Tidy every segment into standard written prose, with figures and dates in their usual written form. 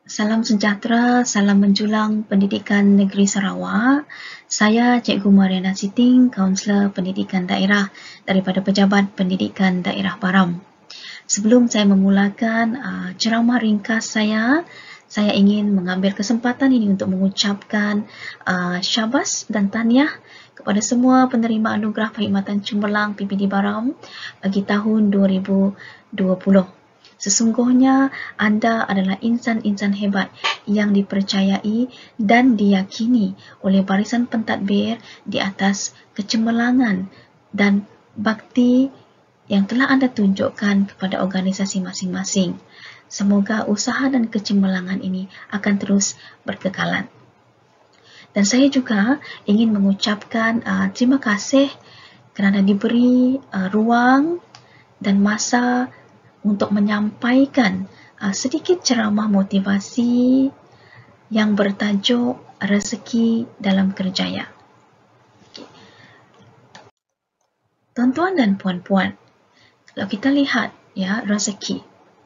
Salam sejahtera, salam menjulang pendidikan negeri Sarawak. Saya Cikgu Mariana Siting, Kaunselor Pendidikan Daerah daripada Pejabat Pendidikan Daerah Baram. Sebelum saya memulakan ceramah ringkas saya ingin mengambil kesempatan ini untuk mengucapkan syabas dan tahniah kepada semua penerima anugerah perkhidmatan cemerlang PPD Baram bagi tahun 2020. Sesungguhnya anda adalah insan-insan hebat yang dipercayai dan diyakini oleh barisan pentadbir di atas kecemerlangan dan bakti yang telah anda tunjukkan kepada organisasi masing-masing. Semoga usaha dan kecemerlangan ini akan terus berkekalan. Dan saya juga ingin mengucapkan terima kasih kerana diberi ruang dan masa untuk menyampaikan sedikit ceramah motivasi yang bertajuk rezeki dalam kerjaya. Tuan-tuan dan puan-puan, kalau kita lihat rezeki.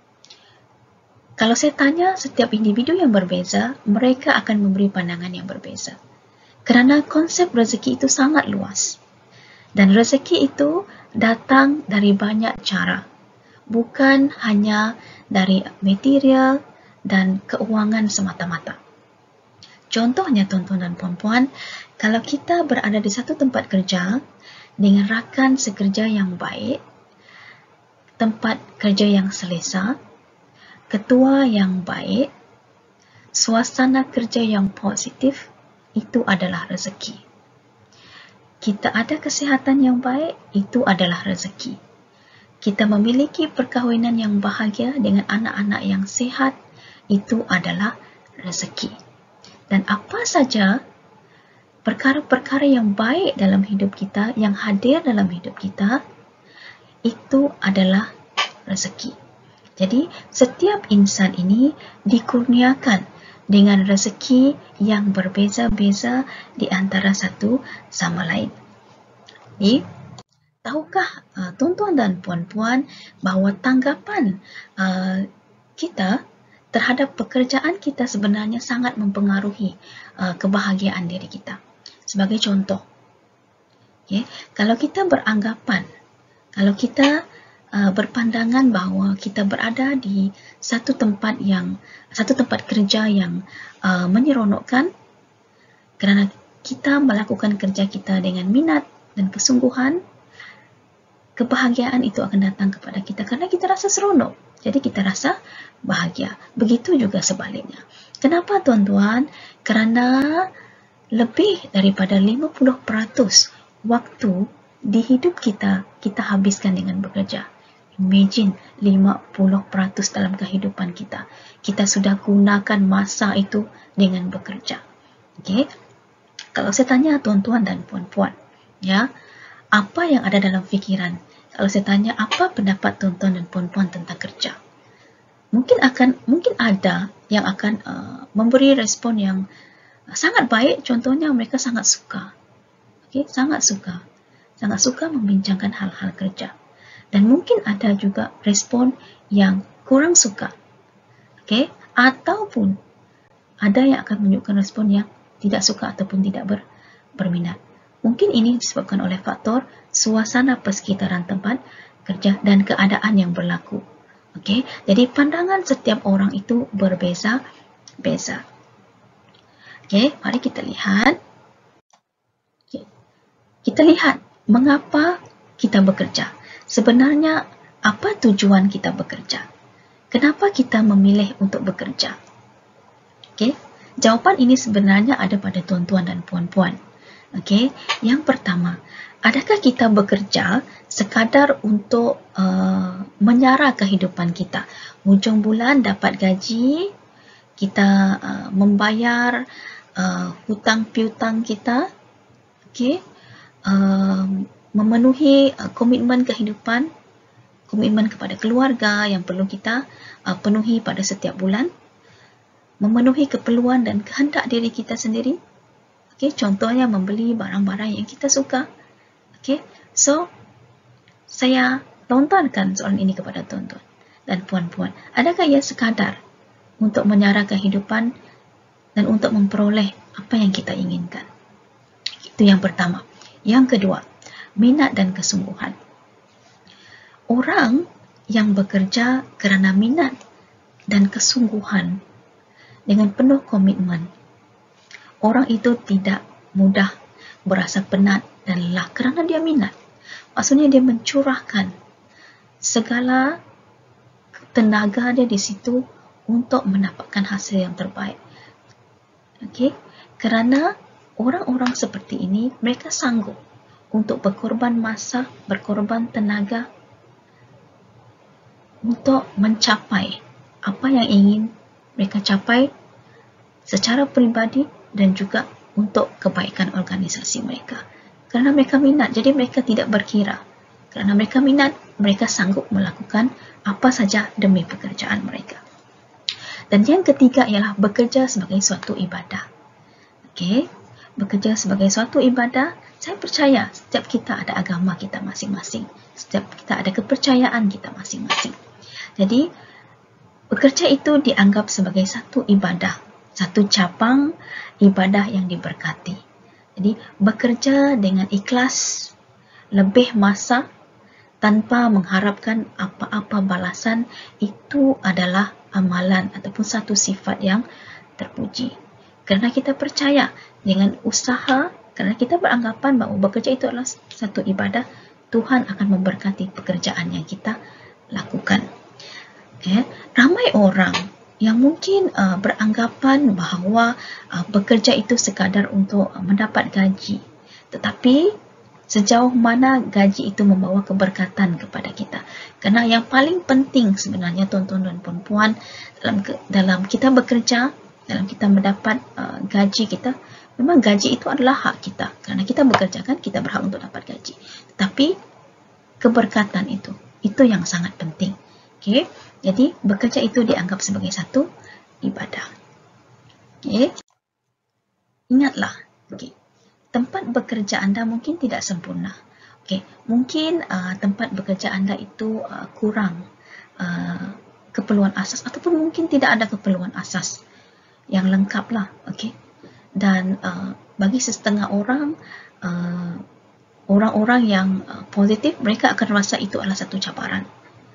Kalau saya tanya setiap individu yang berbeza, mereka akan memberi pandangan yang berbeza. Kerana konsep rezeki itu sangat luas. Dan rezeki itu datang dari banyak cara. Bukan hanya dari material dan keuangan semata-mata. Contohnya tuan-tuan dan puan-puan, kalau kita berada di satu tempat kerja dengan rakan sekerja yang baik, tempat kerja yang selesa, ketua yang baik, suasana kerja yang positif, itu adalah rezeki. Kita ada kesihatan yang baik, itu adalah rezeki. Kita memiliki perkahwinan yang bahagia dengan anak-anak yang sihat, itu adalah rezeki. Dan apa saja perkara-perkara yang baik dalam hidup kita, yang hadir dalam hidup kita, itu adalah rezeki. Jadi, setiap insan ini dikurniakan dengan rezeki yang berbeza-beza di antara satu sama lain. Jadi, tahukah tuan-tuan dan puan-puan bahawa tanggapan kita terhadap pekerjaan kita sebenarnya sangat mempengaruhi kebahagiaan diri kita. Sebagai contoh, kalau kita beranggapan, kalau kita berpandangan bahawa kita berada di satu tempat kerja yang menyeronokkan kerana kita melakukan kerja kita dengan minat dan kesungguhan, kebahagiaan itu akan datang kepada kita kerana kita rasa seronok. Jadi kita rasa bahagia. Begitu juga sebaliknya. Kenapa tuan-tuan? Kerana lebih daripada 50% waktu di hidup kita habiskan dengan bekerja. Imagine 50% dalam kehidupan kita. Kita sudah gunakan masa itu dengan bekerja. Okay? Kalau saya tanya tuan-tuan dan puan-puan, apa yang ada dalam fikiran? Kalau saya tanya apa pendapat tuan-tuan dan puan-puan tentang kerja? Mungkin ada yang akan memberi respon yang sangat baik. Contohnya mereka sangat suka. Sangat suka membincangkan hal-hal kerja. Dan mungkin ada juga respon yang kurang suka. Ataupun ada yang akan menunjukkan respon yang tidak suka ataupun tidak berminat. Mungkin ini disebabkan oleh faktor suasana persekitaran tempat kerja dan keadaan yang berlaku. Jadi pandangan setiap orang itu berbeza-beza. Mari kita lihat. Kita lihat mengapa kita bekerja. Sebenarnya apa tujuan kita bekerja? Kenapa kita memilih untuk bekerja? Jawapan ini sebenarnya ada pada tuan-tuan dan puan-puan. Yang pertama, adakah kita bekerja sekadar untuk menyara kehidupan kita? Hujung bulan dapat gaji, kita membayar hutang piutang kita, memenuhi komitmen kehidupan, komitmen kepada keluarga yang perlu kita penuhi pada setiap bulan, memenuhi keperluan dan kehendak diri kita sendiri. Contohnya membeli barang-barang yang kita suka. So, saya lontarkan soalan ini kepada tuan-tuan dan puan-puan. Adakah ia sekadar untuk menyara kehidupan dan untuk memperoleh apa yang kita inginkan. Itu yang pertama. Yang kedua, minat dan kesungguhan. Orang yang bekerja kerana minat dan kesungguhan dengan penuh komitmen, orang itu tidak mudah berasa penat dan lelah kerana dia minat. Maksudnya dia mencurahkan segala tenaga dia di situ untuk mendapatkan hasil yang terbaik. Okey, kerana orang-orang seperti ini, mereka sanggup untuk berkorban masa, berkorban tenaga untuk mencapai apa yang ingin mereka capai secara peribadi dan juga untuk kebaikan organisasi mereka. Kerana mereka minat, jadi mereka tidak berkira. Kerana mereka minat, mereka sanggup melakukan apa saja demi pekerjaan mereka. Dan yang ketiga ialah bekerja sebagai suatu ibadah. Okey, bekerja sebagai suatu ibadah, saya percaya setiap kita ada agama kita masing-masing. Setiap kita ada kepercayaan kita masing-masing. Jadi, bekerja itu dianggap sebagai satu ibadah, satu cabang ibadah yang diberkati. Jadi, bekerja dengan ikhlas, lebih masa, tanpa mengharapkan apa-apa balasan, itu adalah amalan ataupun satu sifat yang terpuji. Kerana kita percaya dengan usaha, kerana kita beranggapan bahawa bekerja itu adalah satu ibadah, Tuhan akan memberkati pekerjaan yang kita lakukan. Ramai orang yang mungkin beranggapan bahawa bekerja itu sekadar untuk mendapat gaji. Tetapi sejauh mana gaji itu membawa keberkatan kepada kita? Kerana yang paling penting sebenarnya tuan-tuan dan puan-puan dalam kita bekerja, dalam kita mendapat gaji kita, memang gaji itu adalah hak kita. Kerana kita bekerja kan, kita berhak untuk dapat gaji. Tetapi keberkatan itu yang sangat penting. Okey, jadi bekerja itu dianggap sebagai satu ibadah. Okey, ingatlah, okey, tempat bekerja anda mungkin tidak sempurna. Okey, mungkin tempat bekerja anda itu kurang keperluan asas ataupun mungkin tidak ada keperluan asas yang lengkap lah. Okey, dan bagi setengah orang, orang-orang yang positif, mereka akan rasa itu adalah satu cabaran.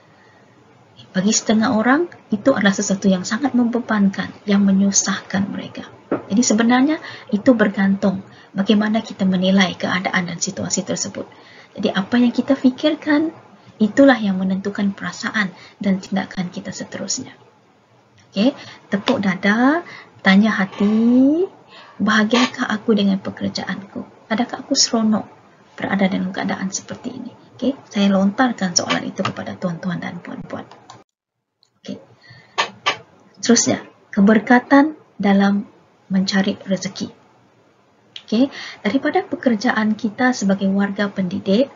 Bagi setengah orang, itu adalah sesuatu yang sangat membebankan, yang menyusahkan mereka. Jadi sebenarnya itu bergantung bagaimana kita menilai keadaan dan situasi tersebut. Jadi apa yang kita fikirkan, itulah yang menentukan perasaan dan tindakan kita seterusnya. Okey, tepuk dada, tanya hati, bahagiakah aku dengan pekerjaanku? Adakah aku seronok berada dalam keadaan seperti ini? Okey, saya lontarkan soalan itu kepada tuan-tuan dan puan-puan. Okey. Seterusnya, keberkatan dalam mencari rezeki. Okey, daripada pekerjaan kita sebagai warga pendidik,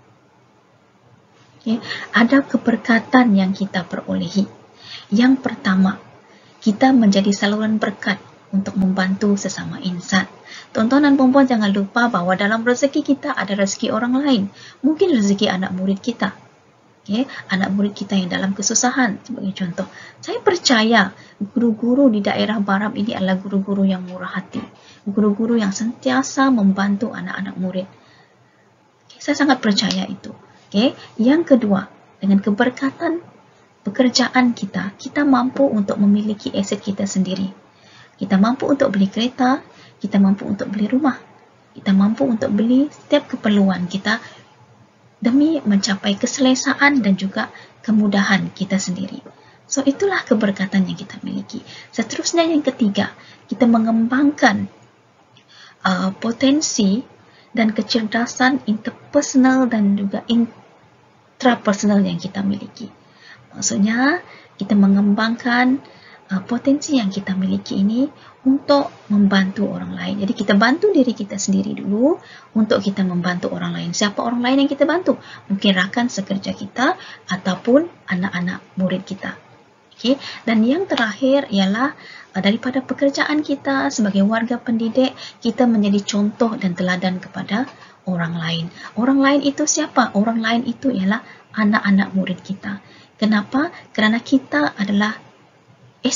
okay, ada keberkatan yang kita perolehi. Yang pertama, kita menjadi saluran berkat untuk membantu sesama insan. Tuan-tuan dan puan-puan jangan lupa bahawa dalam rezeki kita ada rezeki orang lain. Mungkin rezeki anak murid kita. Okay, anak murid kita yang dalam kesusahan, sebagai contoh. Saya percaya guru-guru di daerah Baram ini adalah guru-guru yang murah hati. Guru-guru yang sentiasa membantu anak-anak murid. Okay, saya sangat percaya itu. Okay, yang kedua, dengan keberkatan pekerjaan kita, kita mampu untuk memiliki aset kita sendiri. Kita mampu untuk beli kereta, kita mampu untuk beli rumah, kita mampu untuk beli setiap keperluan kita demi mencapai keselesaan dan juga kemudahan kita sendiri. So, itulah keberkatan yang kita miliki. Seterusnya yang ketiga, kita mengembangkan potensi dan kecerdasan interpersonal dan juga intrapersonal yang kita miliki. Maksudnya, kita mengembangkan potensi yang kita miliki ini untuk membantu orang lain. Jadi kita bantu diri kita sendiri dulu untuk kita membantu orang lain. Siapa orang lain yang kita bantu? Mungkin rakan sekerja kita ataupun anak-anak murid kita. Okay. Dan yang terakhir ialah daripada pekerjaan kita sebagai warga pendidik, kita menjadi contoh dan teladan kepada orang lain. Orang lain itu siapa? Orang lain itu ialah anak-anak murid kita. Kenapa? Kerana kita adalah aset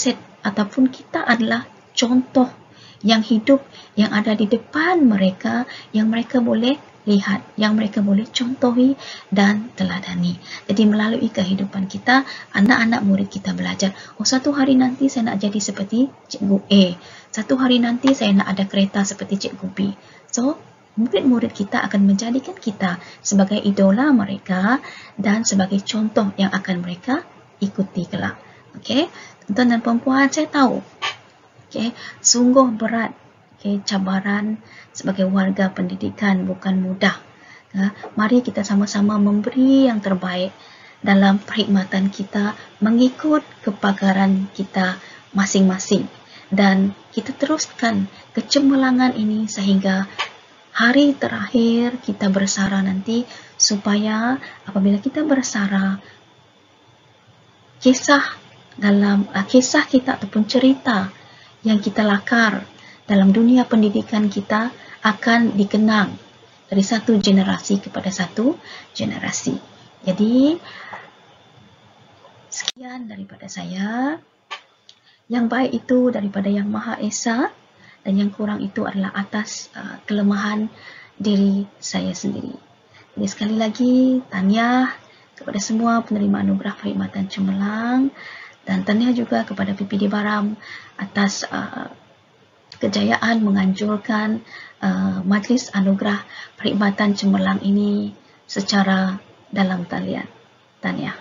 ataupun kita adalah contoh yang hidup yang ada di depan mereka, yang mereka boleh lihat, yang mereka boleh contohi dan teladani. Jadi melalui kehidupan kita, anak-anak murid kita belajar, oh satu hari nanti saya nak jadi seperti Cikgu A, satu hari nanti saya nak ada kereta seperti Cikgu B. So, murid-murid kita akan menjadikan kita sebagai idola mereka dan sebagai contoh yang akan mereka ikuti kelak. Okey, tuan dan puan-puan, saya tahu sungguh berat cabaran sebagai warga pendidikan, bukan mudah. Mari kita sama-sama memberi yang terbaik dalam perkhidmatan kita mengikut kepakaran kita masing-masing, dan kita teruskan kecemerlangan ini sehingga hari terakhir kita bersara nanti, supaya apabila kita bersara, kisah kita ataupun cerita yang kita lakar dalam dunia pendidikan kita akan dikenang dari satu generasi kepada satu generasi. Jadi, sekian daripada saya. Yang baik itu daripada Yang Maha Esa, dan yang kurang itu adalah atas kelemahan diri saya sendiri. Jadi sekali lagi, tahniah kepada semua penerima anugerah perkhidmatan cemerlang, dan tahniah juga kepada PPD Baram atas kejayaan menganjurkan Majlis Anugerah Perkhidmatan Cemerlang ini secara dalam talian. Tahniah.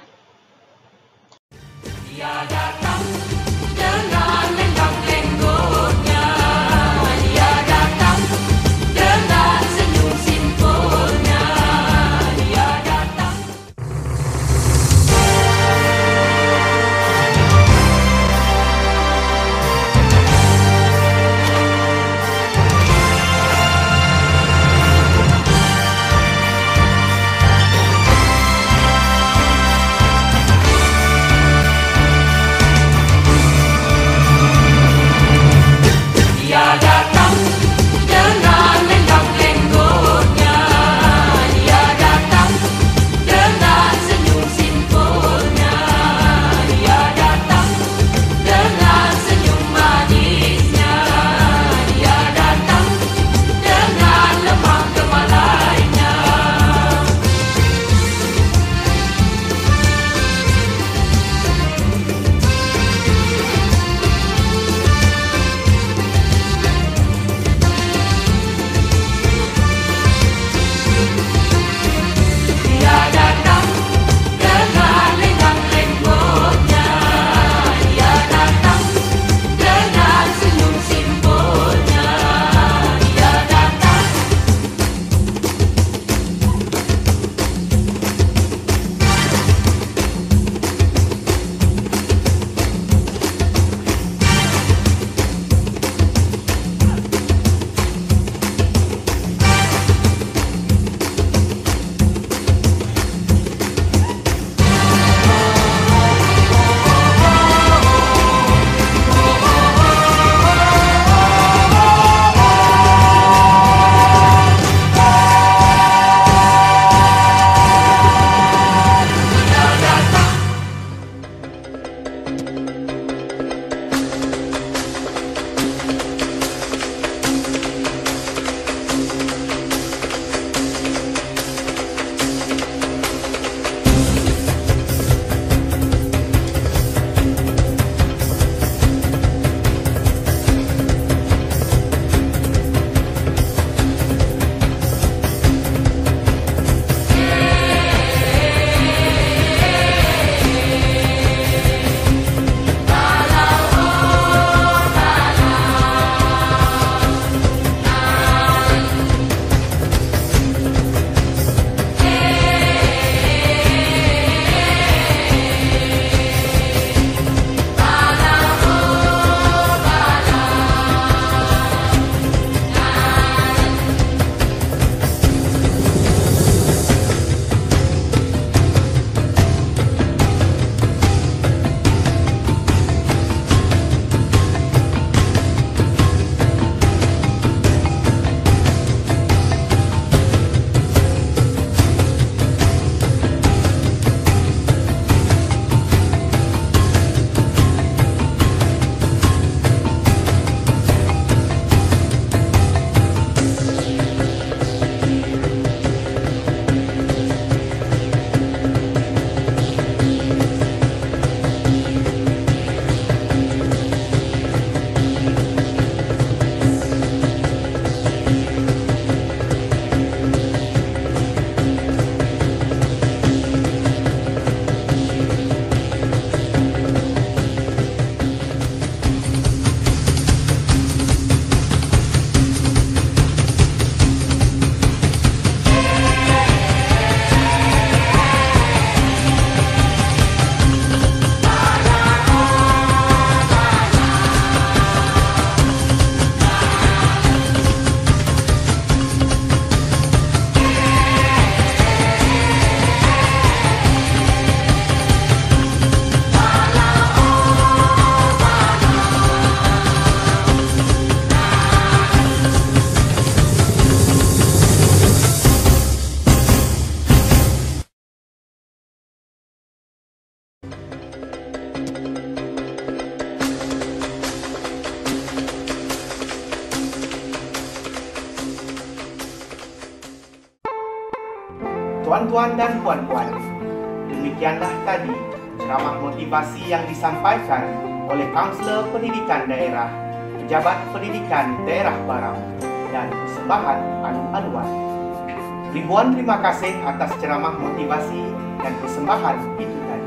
tuan-tuan dan puan-puan, demikianlah tadi ceramah motivasi yang disampaikan oleh Kaunselor Pendidikan Daerah, Pejabat Pendidikan Daerah Baram, dan persembahan Alu-Aluan. Ribuan terima kasih atas ceramah motivasi dan persembahan itu tadi.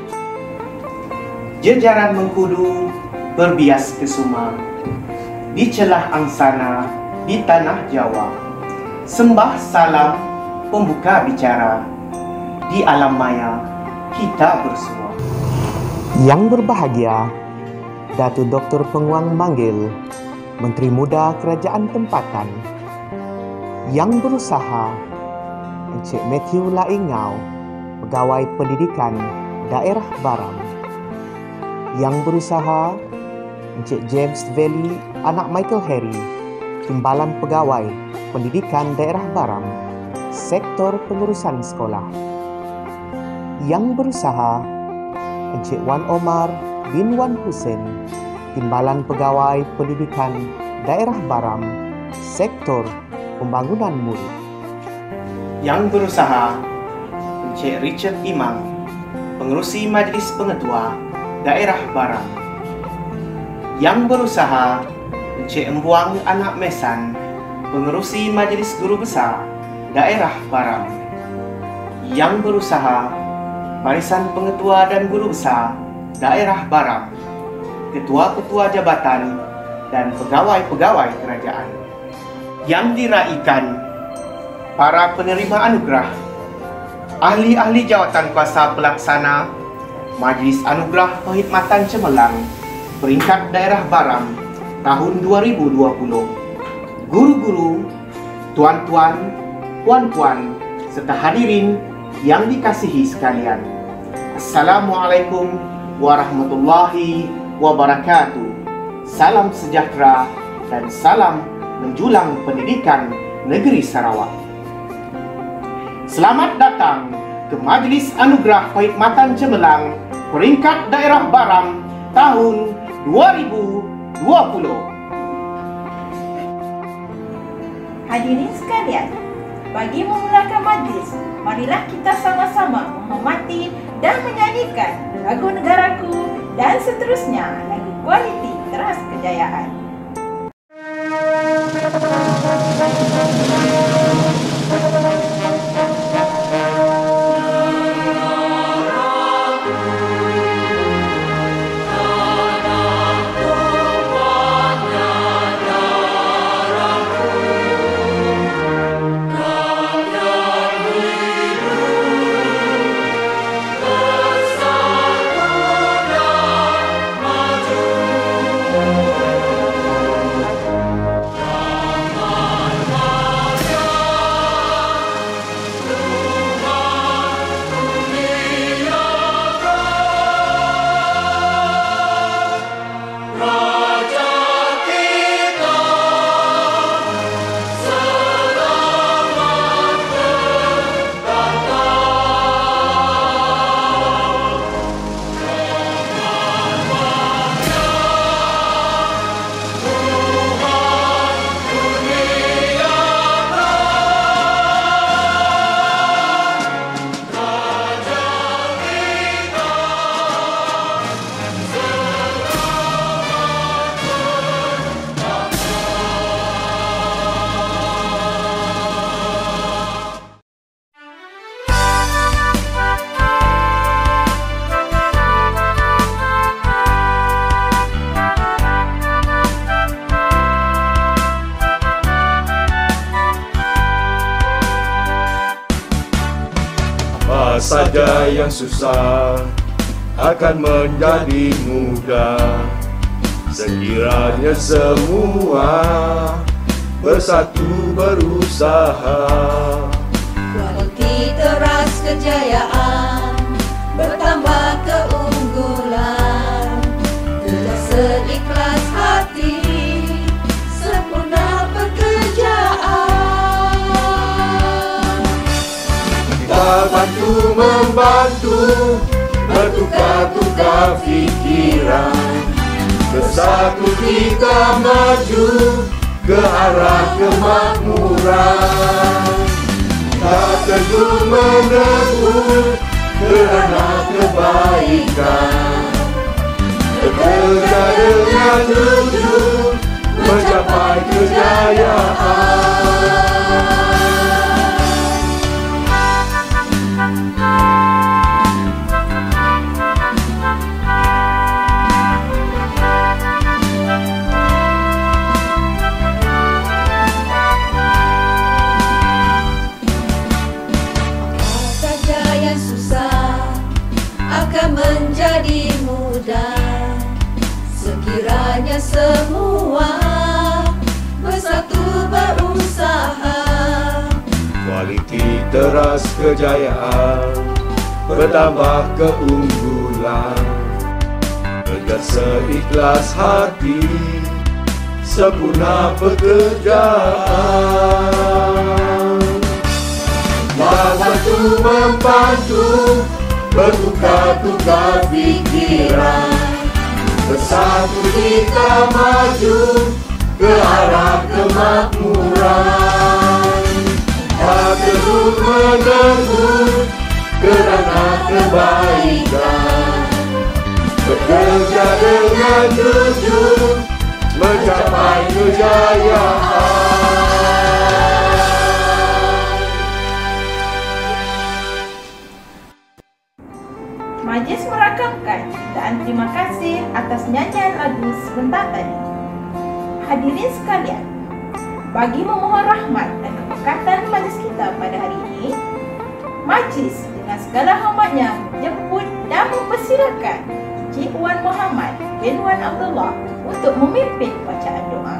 Jejaran Mengkudu berbias ke Suma, di celah angsana di tanah Jawa. Sembah salam pembuka bicara, di alam maya kita bersua. Yang berbahagia, Datuk Dr. Penguang Manggil, Menteri Muda Kerajaan Tempatan. Yang berusaha, Encik Matthew Laingau, Pegawai Pendidikan Daerah Baram. Yang berusaha, Encik James Valley, anak Michael Harry, Timbalan Pegawai Pendidikan Daerah Baram, Sektor Pengurusan Sekolah. Yang berusaha, Encik Wan Omar bin Wan Hussein, Timbalan Pegawai Pendidikan Daerah Baram, Sektor Pembangunan Murid. Yang berusaha, Encik Richard Imam, Pengerusi Majlis Pengetua Daerah Baram. Yang berusaha, Encik Embuang Anak Mesan, Pengerusi Majlis Guru Besar Daerah Baram. Yang berusaha, Barisan Pengetua dan Guru Besar Daerah Baram, Ketua-Ketua Jabatan dan Pegawai-Pegawai Kerajaan. Yang diraikan, para penerima anugerah, ahli-ahli jawatan kuasa pelaksana Majlis Anugerah Perkhidmatan Cemerlang peringkat Daerah Baram tahun 2020, guru-guru, tuan-tuan, puan-puan, serta hadirin yang dikasihi sekalian. Assalamualaikum warahmatullahi wabarakatuh. Salam sejahtera dan salam menjulang pendidikan negeri Sarawak. Selamat datang ke Majlis Anugerah Perkhidmatan Cemerlang peringkat Daerah Baram tahun 2020. Hadirin sekalian, bagi memulakan majlis, marilah kita sama-sama menghormati dan menyanyikan lagu Negaraku dan seterusnya lagu kualiti Teras Kejayaan. Saja yang susah akan menjadi mudah sekiranya semua bersatu berusaha. Kualiti teras kejayaan, bertambah keunggulan, kerja seikhlas hati, sempurna pekerjaan. Kita bantu-membantu, bertukar-tukar fikiran, bersatu kita maju ke arah kemakmuran. kita teguh meneguh kerana kebaikan, bekerja dengan jujur mencapai kejayaan. Menjadi mudah sekiranya semua bersatu berusaha. Kualiti teras kejayaan, bertambah keunggulan, kerja seikhlas hati, sempurna pekerjaan. Membantu bertukar-tukar pikiran, bersatu kita maju ke arah kemakmuran. Tak terus meneguh kerana kebaikan, bekerja dengan jujur mencapai kejayaan. Majlis merakamkan ciptaan terima kasih atas nyanyian lagu sebentar tadi. Hadirin sekalian, bagi memohon rahmat dan keberkatan majlis kita pada hari ini, majlis dengan segala hormatnya menjemput dan mempersilakan Encik Wan Muhammad bin Wan Abdullah untuk memimpin bacaan doa.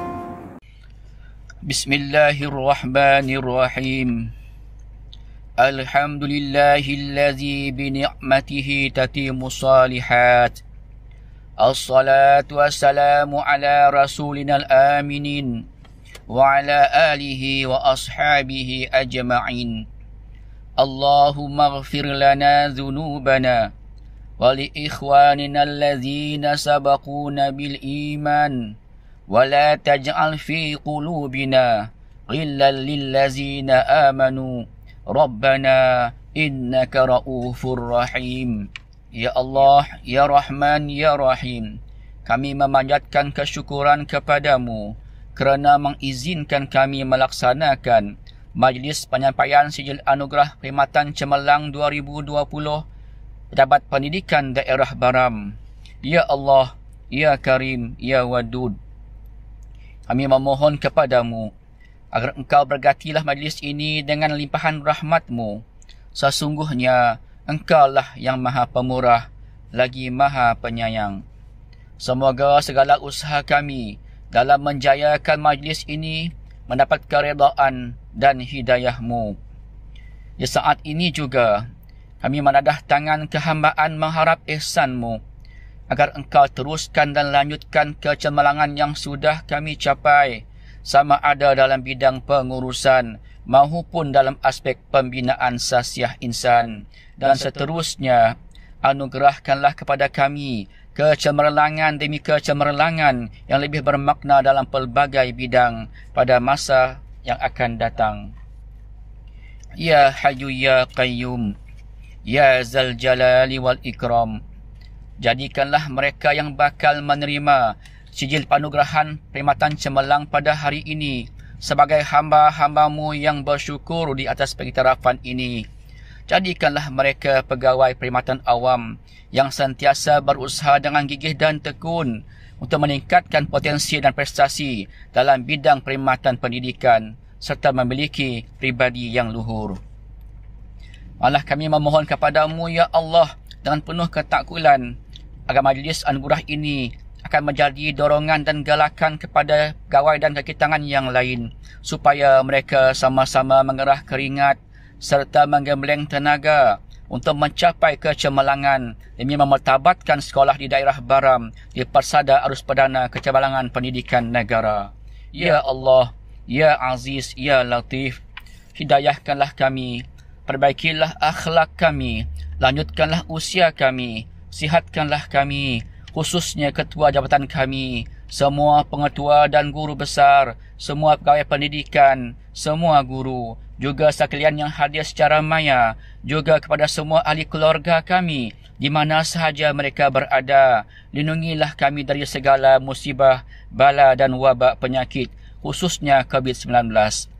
Bismillahirrahmanirrahim. Alhamdulillahilladzi bini'matihi tatimu salihat. Assalatu wassalamu ala rasulinal aminin wa ala alihi wa ashabihi ajma'in. Allahumma ighfir lana dhunubana wa li ikhwanina alladzina sabaquna bil iman wa la taj'al fi qulubina ghillan lil ladzina amanu. Rabbana innaka ra'ufur rahim. Ya Allah, Ya Rahman, Ya Rahim, kami memanjatkan kesyukuran kepadamu kerana mengizinkan kami melaksanakan Majlis Penyampaian Sijil Anugerah Perkhidmatan Cemerlang 2020 Pejabat Pendidikan Daerah Baram. Ya Allah, Ya Karim, Ya Wadud, kami memohon kepadamu agar engkau berkatilah majlis ini dengan limpahan rahmat-Mu. Sesungguhnya engkaulah yang maha pemurah lagi maha penyayang. Semoga segala usaha kami dalam menjayakan majlis ini mendapat keredaan dan hidayah-Mu. Di saat ini juga kami menadah tangan kehambaan mengharap ihsan-Mu agar engkau teruskan dan lanjutkan kecemerlangan yang sudah kami capai, sama ada dalam bidang pengurusan maupun dalam aspek pembinaan sasiah insan. Dan seterusnya, anugerahkanlah kepada kami kecemerlangan demi kecemerlangan yang lebih bermakna dalam pelbagai bidang pada masa yang akan datang. Ya Hayyu Ya Qayyum, Ya Zal Jalali wal Ikram, jadikanlah mereka yang bakal menerima sijil penganugerahan Perkhidmatan Cemerlang pada hari ini sebagai hamba-hamba-Mu yang bersyukur di atas pengiktirafan ini. Jadikanlah mereka pegawai perkhidmatan awam yang sentiasa berusaha dengan gigih dan tekun untuk meningkatkan potensi dan prestasi dalam bidang perkhidmatan pendidikan serta memiliki pribadi yang luhur. Malah kami memohon kepadamu, Ya Allah, dengan penuh ketakkulan agar majlis anugerah ini akan menjadi dorongan dan galakan kepada pegawai dan kaki tangan yang lain supaya mereka sama-sama mengerah keringat serta menggembleng tenaga untuk mencapai kecemerlangan demi memartabatkan sekolah di daerah Baram di persada arus perdana kecemerlangan pendidikan negara. Ya Allah, Ya Aziz, Ya Latif, hidayahkanlah kami, perbaikilah akhlak kami, lanjutkanlah usia kami, sihatkanlah kami, khususnya ketua jabatan kami, semua pengetua dan guru besar, semua pegawai pendidikan, semua guru, juga sekalian yang hadir secara maya, juga kepada semua ahli keluarga kami, di mana sahaja mereka berada. Lindungilah kami dari segala musibah, bala dan wabak penyakit, khususnya COVID-19.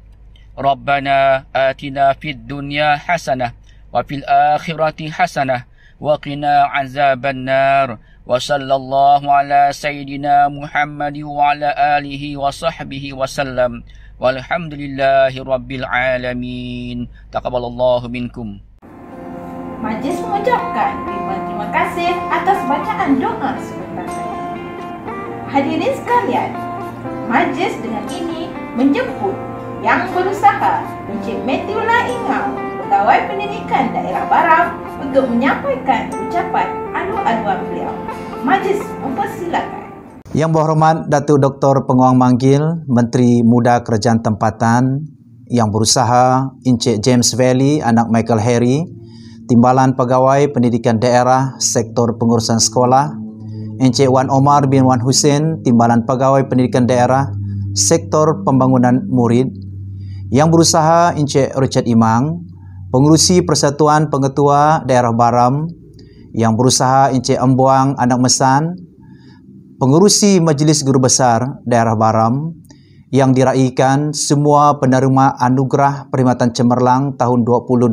Rabbana atina fid dunya hasanah, wa fil akhirati hasanah, wa qina azaban nar. Wa sallallahu ala sayyidina Muhammad wa ala alihi wa sahbihi wa sallam. Walhamdulillahi rabbil alamin. Taqabbalallahu minkum. Majlis mengucapkan terima kasih atas bacaan doa sebentar tadi. Hadirin sekalian, majlis dengan ini menjemput Yang Berusaha Encik Matthew-lah Ingau, Pegawai Pendidikan Daerah Baram, untuk menyampaikan ucapan alu-aluan beliau. Majlis mempersilakan. Yang berhormat Datuk Dr. Penguang Manggil, Menteri Muda Kerajaan Tempatan. Yang Berusaha Encik James Valley, anak Michael Harry, Timbalan Pegawai Pendidikan Daerah Sektor Pengurusan Sekolah. Encik Wan Omar bin Wan Hussein, Timbalan Pegawai Pendidikan Daerah Sektor Pembangunan Murid. Yang Berusaha Encik Richard Imang, Pengurusi Persatuan Pengetua Daerah Baram. Yang Berusaha Encik Embuang Anak Mesan, Pengurusi Majlis Guru Besar Daerah Baram. Yang diraikan semua penerima anugerah Perkhidmatan Cemerlang tahun 2020,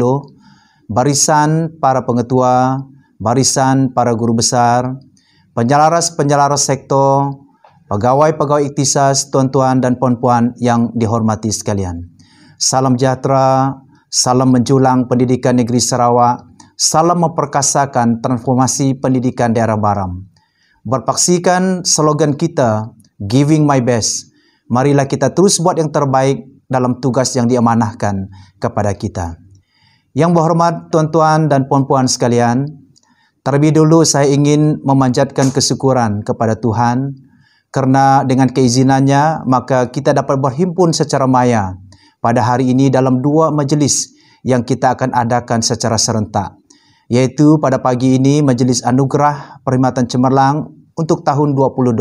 barisan para pengetua, barisan para guru besar, penyelaras-penyelaras sektor, pegawai-pegawai ikhtisas, tuan-tuan dan puan-puan yang dihormati sekalian. Salam sejahtera, salam menjulang pendidikan negeri Sarawak, salam memperkasakan transformasi pendidikan daerah Baram. Berpaksikan slogan kita, Giving My Best. Marilah kita terus buat yang terbaik dalam tugas yang diamanahkan kepada kita. Yang berhormat tuan-tuan dan puan-puan sekalian, terlebih dulu saya ingin memanjatkan kesyukuran kepada Tuhan kerana dengan keizinannya maka kita dapat berhimpun secara maya pada hari ini dalam dua majlis yang kita akan adakan secara serentak, iaitu pada pagi ini Majlis Anugerah Perkhidmatan Cemerlang untuk tahun 2020,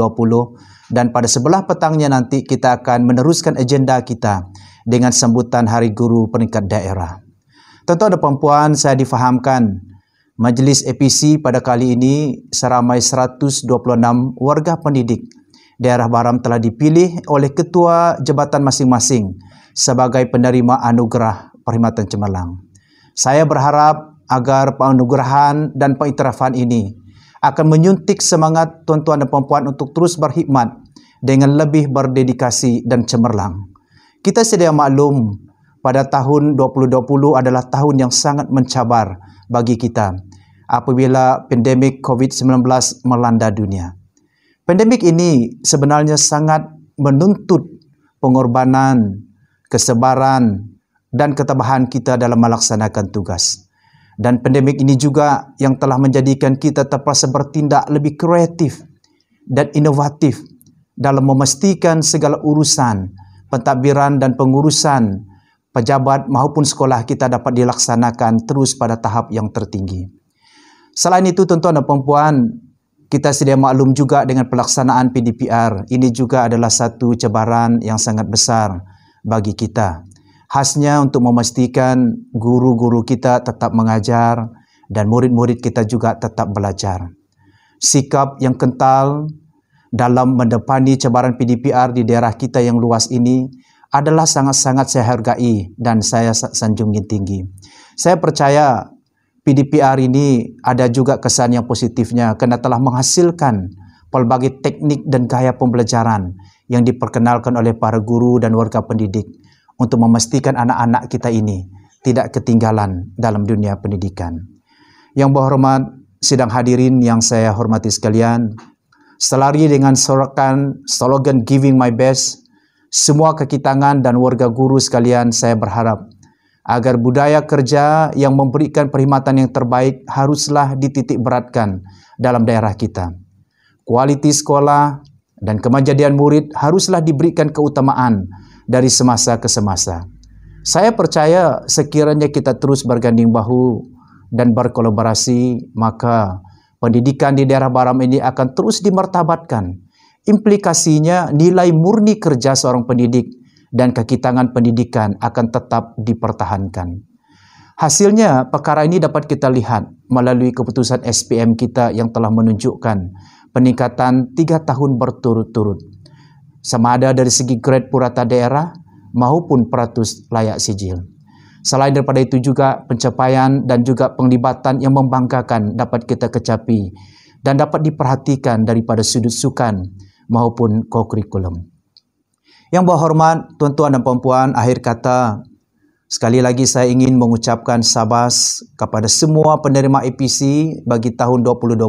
dan pada sebelah petangnya nanti kita akan meneruskan agenda kita dengan sambutan Hari Guru peringkat daerah. Tuan-tuan dan puan-puan, saya difahamkan Majlis APC pada kali ini seramai 126 warga pendidik daerah Baram telah dipilih oleh ketua jabatan masing-masing sebagai penerima anugerah Perkhidmatan Cemerlang. Saya berharap agar penganugerahan dan pengiktirafan ini akan menyuntik semangat tuan-tuan dan puan-puan untuk terus berkhidmat dengan lebih berdedikasi dan cemerlang. Kita sedia maklum pada tahun 2020 adalah tahun yang sangat mencabar bagi kita apabila pandemik COVID-19 melanda dunia. Pandemik ini sebenarnya sangat menuntut pengorbanan, kesabaran dan ketabahan kita dalam melaksanakan tugas. Dan pandemik ini juga yang telah menjadikan kita terpaksa bertindak lebih kreatif dan inovatif dalam memastikan segala urusan, pentadbiran dan pengurusan pejabat maupun sekolah kita dapat dilaksanakan terus pada tahap yang tertinggi. Selain itu, tuan-tuan dan puan-puan, kita sedia maklum juga dengan pelaksanaan PDPR. Ini juga adalah satu cabaran yang sangat besar bagi kita. Khasnya untuk memastikan guru-guru kita tetap mengajar dan murid-murid kita juga tetap belajar. Sikap yang kental dalam mendepani cabaran PDPR di daerah kita yang luas ini adalah sangat-sangat saya hargai dan saya sanjungi tinggi. Saya percaya PDPR ini ada juga kesan yang positifnya kerana telah menghasilkan pelbagai teknik dan gaya pembelajaran yang diperkenalkan oleh para guru dan warga pendidik untuk memastikan anak-anak kita ini tidak ketinggalan dalam dunia pendidikan. Yang berhormat sidang hadirin yang saya hormati sekalian, selari dengan slogan Giving My Best, semua kekitangan dan warga guru sekalian, saya berharap agar budaya kerja yang memberikan perkhidmatan yang terbaik haruslah dititik beratkan dalam daerah kita. Kualiti sekolah dan kemajadian murid haruslah diberikan keutamaan dari semasa ke semasa. Saya percaya sekiranya kita terus berganding bahu dan berkolaborasi, maka pendidikan di daerah Baram ini akan terus dimartabatkan. implikasinya nilai murni kerja seorang pendidik dan kaki tangan pendidikan akan tetap dipertahankan. Hasilnya, perkara ini dapat kita lihat melalui keputusan SPM kita yang telah menunjukkan peningkatan 3 tahun berturut-turut, sama ada dari segi grade purata daerah maupun peratus layak sijil. Selain daripada itu juga pencapaian dan juga penglibatan yang membanggakan dapat kita kecapi dan dapat diperhatikan daripada sudut sukan maupun kurikulum. Yang berhormat tuan-tuan dan puan-puan, akhir kata, sekali lagi saya ingin mengucapkan sabas kepada semua penerima APC bagi tahun 2020.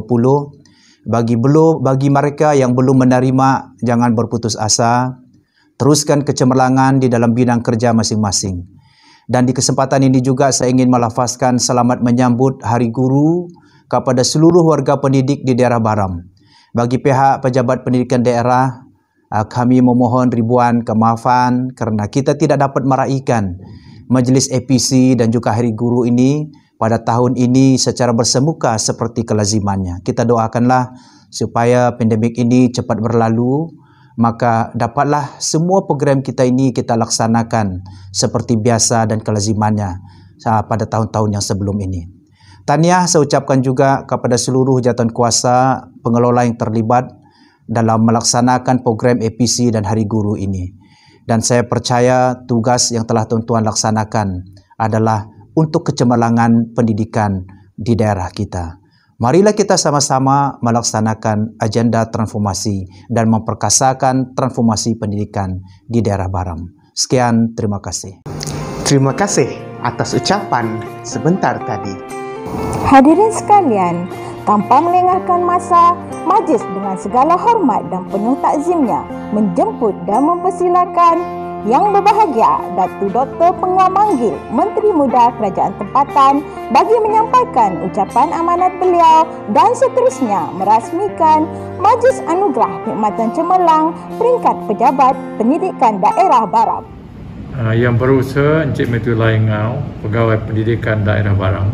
Bagi mereka yang belum menerima, jangan berputus asa. Teruskan kecemerlangan di dalam bidang kerja masing-masing. Dan di kesempatan ini juga saya ingin melafazkan selamat menyambut Hari Guru kepada seluruh warga pendidik di daerah Baram. Bagi pihak pejabat pendidikan daerah, kami memohon ribuan kemaafan kerana kita tidak dapat meraihkan Majlis APC dan juga Hari Guru ini pada tahun ini secara bersemuka seperti kelazimannya. Kita doakanlah supaya pandemik ini cepat berlalu, maka dapatlah semua program kita ini kita laksanakan seperti biasa dan kelazimannya pada tahun-tahun yang sebelum ini. Tahniah saya ucapkan juga kepada seluruh jawatan kuasa pengelola yang terlibat dalam melaksanakan program APC dan Hari Guru ini. Dan saya percaya tugas yang telah tuan-tuan laksanakan adalah untuk kecemerlangan pendidikan di daerah kita. Marilah kita sama-sama melaksanakan agenda transformasi dan memperkasakan transformasi pendidikan di daerah Baram. Sekian, terima kasih. Terima kasih atas ucapan sebentar tadi. Hadirin sekalian, tanpa melengahkan masa, majlis dengan segala hormat dan penuh takzimnya menjemput dan mempersilakan Yang berbahagia Datuk Dr. Penguang Manggil, Menteri Muda Kerajaan Tempatan, bagi menyampaikan ucapan amanat beliau dan seterusnya merasmikan Majlis Anugerah Khidmatan Cemerlang peringkat Pejabat Pendidikan Daerah Baram. Yang berusaha Encik Metu Laingau, Pegawai Pendidikan Daerah Baram,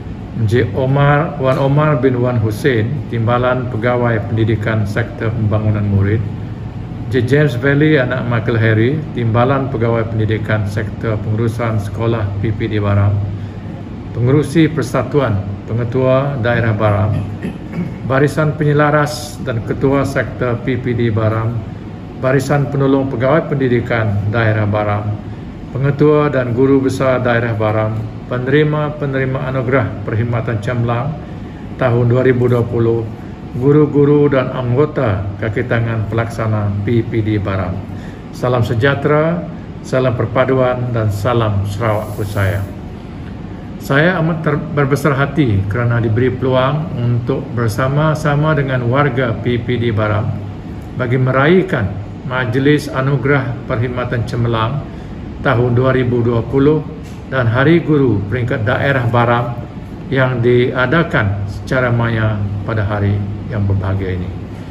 Encik Wan Omar bin Wan Hussein, Timbalan Pegawai Pendidikan Sektor Pembangunan Murid, Encik James Valley Anak Michael Harry, Timbalan Pegawai Pendidikan Sektor Pengurusan Sekolah PPD Baram, Pengerusi Persatuan Pengetua Daerah Baram, Barisan Penyelaras dan Ketua Sektor PPD Baram, Barisan Penolong Pegawai Pendidikan Daerah Baram, Pengetua dan Guru Besar Daerah Baram, penerima-penerima anugerah Perkhidmatan Cemerlang tahun 2020, guru-guru dan anggota kaki tangan pelaksana PPD Baram. Salam sejahtera, salam perpaduan dan salam Sarawak Pusaya. Saya amat berbesar hati kerana diberi peluang untuk bersama-sama dengan warga PPD Baram bagi meraihkan Majlis Anugerah Perkhidmatan Cemerlang tahun 2020 dan Hari Guru peringkat Daerah Baram yang diadakan secara maya pada hari yang berbahagia ini.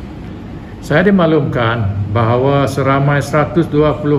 Saya dimaklumkan bahawa seramai 126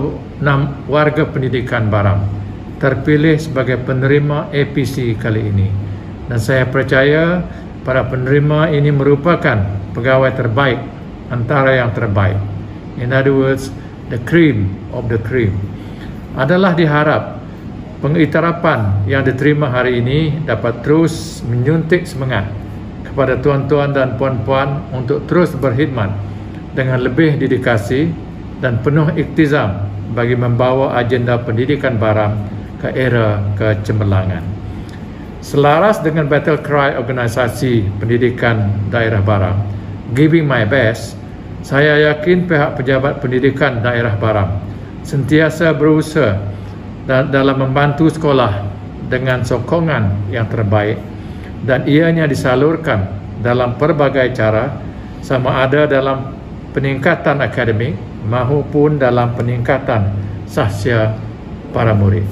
warga pendidikan Baram terpilih sebagai penerima APC kali ini, dan saya percaya para penerima ini merupakan pegawai terbaik antara yang terbaik. In other words, the cream of the cream. Adalah diharap pengiktirafan yang diterima hari ini dapat terus menyuntik semangat kepada tuan-tuan dan puan-puan untuk terus berkhidmat dengan lebih dedikasi dan penuh iktizam bagi membawa agenda pendidikan Baram ke era kecemerlangan. Selaras dengan battle cry organisasi pendidikan daerah Baram, Giving My Best, saya yakin pihak pejabat pendidikan daerah Baram sentiasa berusaha dalam membantu sekolah dengan sokongan yang terbaik, dan ianya disalurkan dalam pelbagai cara, sama ada dalam peningkatan akademik maupun dalam peningkatan sahsia para murid.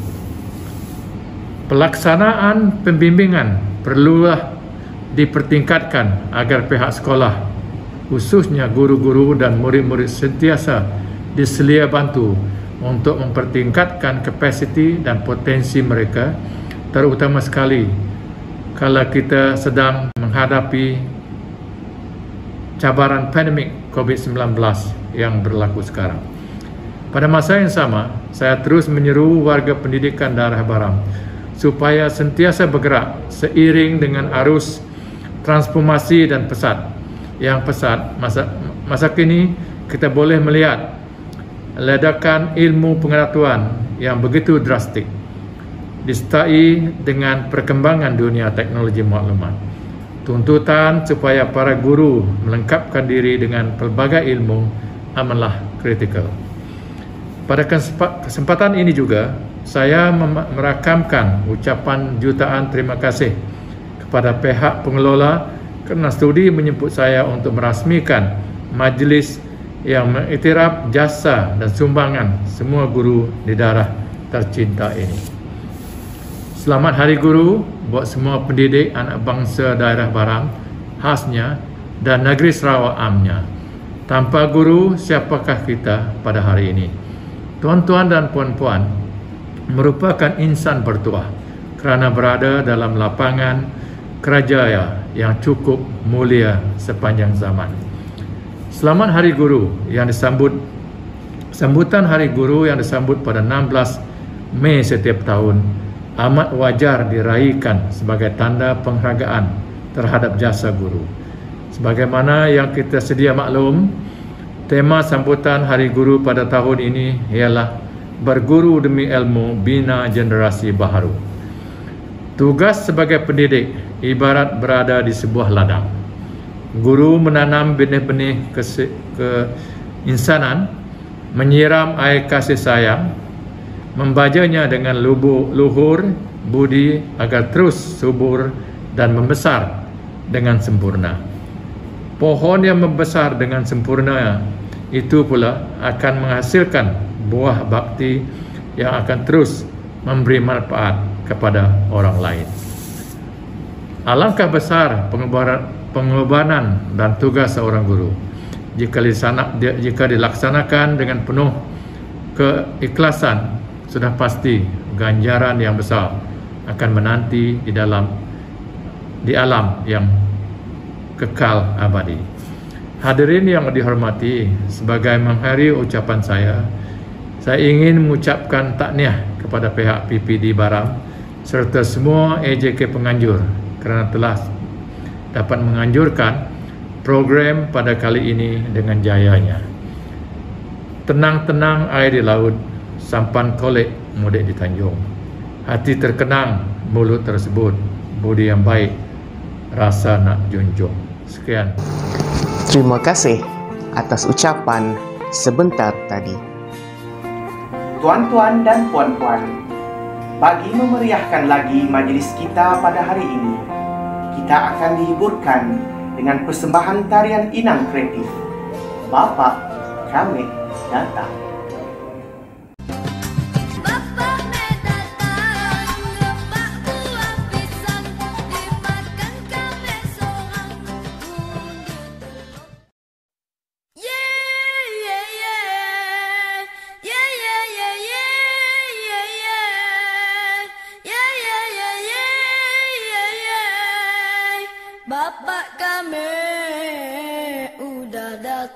Pelaksanaan pembimbingan perlulah dipertingkatkan agar pihak sekolah, khususnya guru-guru dan murid-murid, sentiasa diselia bantu untuk mempertingkatkan kapasiti dan potensi mereka, terutama sekali kalau kita sedang menghadapi cabaran pandemik COVID-19 yang berlaku sekarang. Pada masa yang sama, saya terus menyeru warga pendidikan daerah Baram supaya sentiasa bergerak seiring dengan arus transformasi dan pesat. Yang pesat, masa kini kita boleh melihat ledakan ilmu pengetahuan yang begitu drastik, disertai dengan perkembangan dunia teknologi maklumat. Tuntutan supaya para guru melengkapkan diri dengan pelbagai ilmu amatlah kritikal. Pada kesempatan ini juga, saya merakamkan ucapan jutaan terima kasih kepada pihak pengelola kerana studi menjemput saya untuk merasmikan majlis yang mengiktiraf jasa dan sumbangan semua guru di daerah tercinta ini. Selamat Hari Guru buat semua pendidik anak bangsa daerah Baram khasnya dan negeri Sarawak amnya. Tanpa guru, siapakah kita pada hari ini? Tuan-tuan dan puan-puan merupakan insan bertuah kerana berada dalam lapangan kerajaya yang cukup mulia sepanjang zaman. Selamat Hari Guru sambutan Hari Guru yang disambut pada 16 Mei setiap tahun amat wajar diraihkan sebagai tanda penghargaan terhadap jasa guru. Sebagaimana yang kita sedia maklum, tema sambutan Hari Guru pada tahun ini ialah berguru demi ilmu bina generasi baharu. Tugas sebagai pendidik ibarat berada di sebuah ladang. Guru menanam benih-benih keinsanan, menyiram air kasih sayang, membajanya dengan luhur budi agar terus subur dan membesar dengan sempurna. Pohon yang membesar dengan sempurna itu pula akan menghasilkan buah bakti yang akan terus memberi manfaat kepada orang lain. Alangkah besar pengorbanan dan tugas seorang guru jika dilaksanakan dengan penuh keikhlasan. Sudah pasti ganjaran yang besar akan menanti di alam yang kekal abadi. Hadirin yang dihormati, sebagai mengakhiri ucapan saya ingin mengucapkan tahniah kepada pihak PPD Baram serta semua AJK penganjur kerana telah dapat menganjurkan program pada kali ini dengan jayanya. Tenang-tenang air di laut, sampan kolek mudik di Tanjung. Hati terkenang, mulut tersebut, budi yang baik, rasa nak junjung. Sekian. Terima kasih atas ucapan sebentar tadi. Tuan-tuan dan puan-puan, bagi memeriahkan lagi majlis kita pada hari ini, kita akan dihiburkan dengan persembahan tarian inang kreatif. Bapak kami datang. Bapak kami udah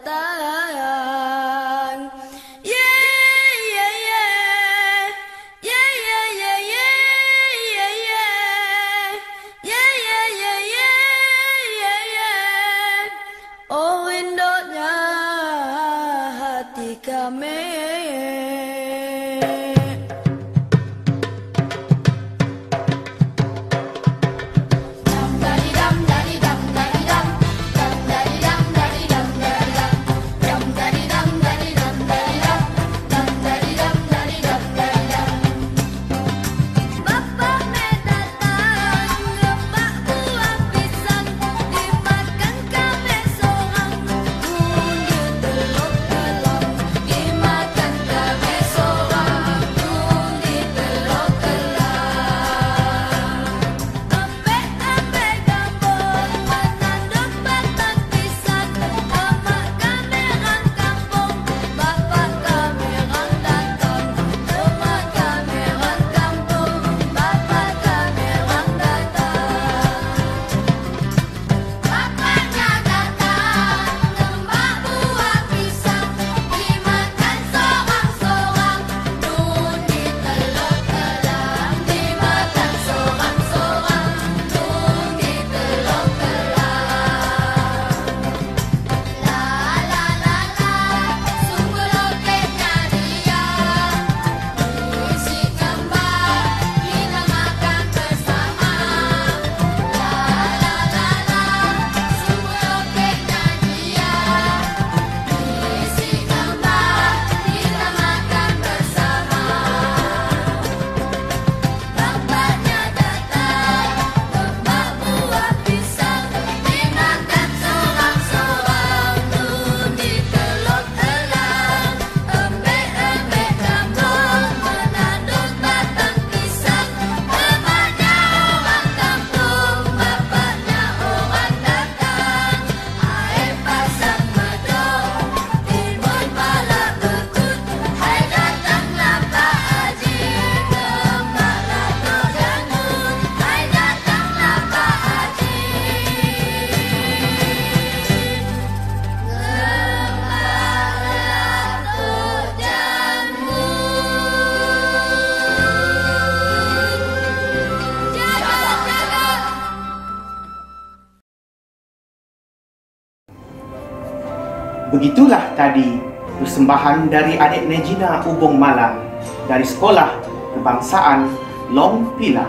datang. Yeah, yeah, yeah. Yeah, yeah, yeah, yeah. Yeah, yeah. Yeah, yeah, yeah, yeah. Yeah, yeah. Oh, indahnya hati kami. Makan Begitulah tadi persembahan dari adik Nejina Ubong Malang dari Sekolah Kebangsaan Long Pilah.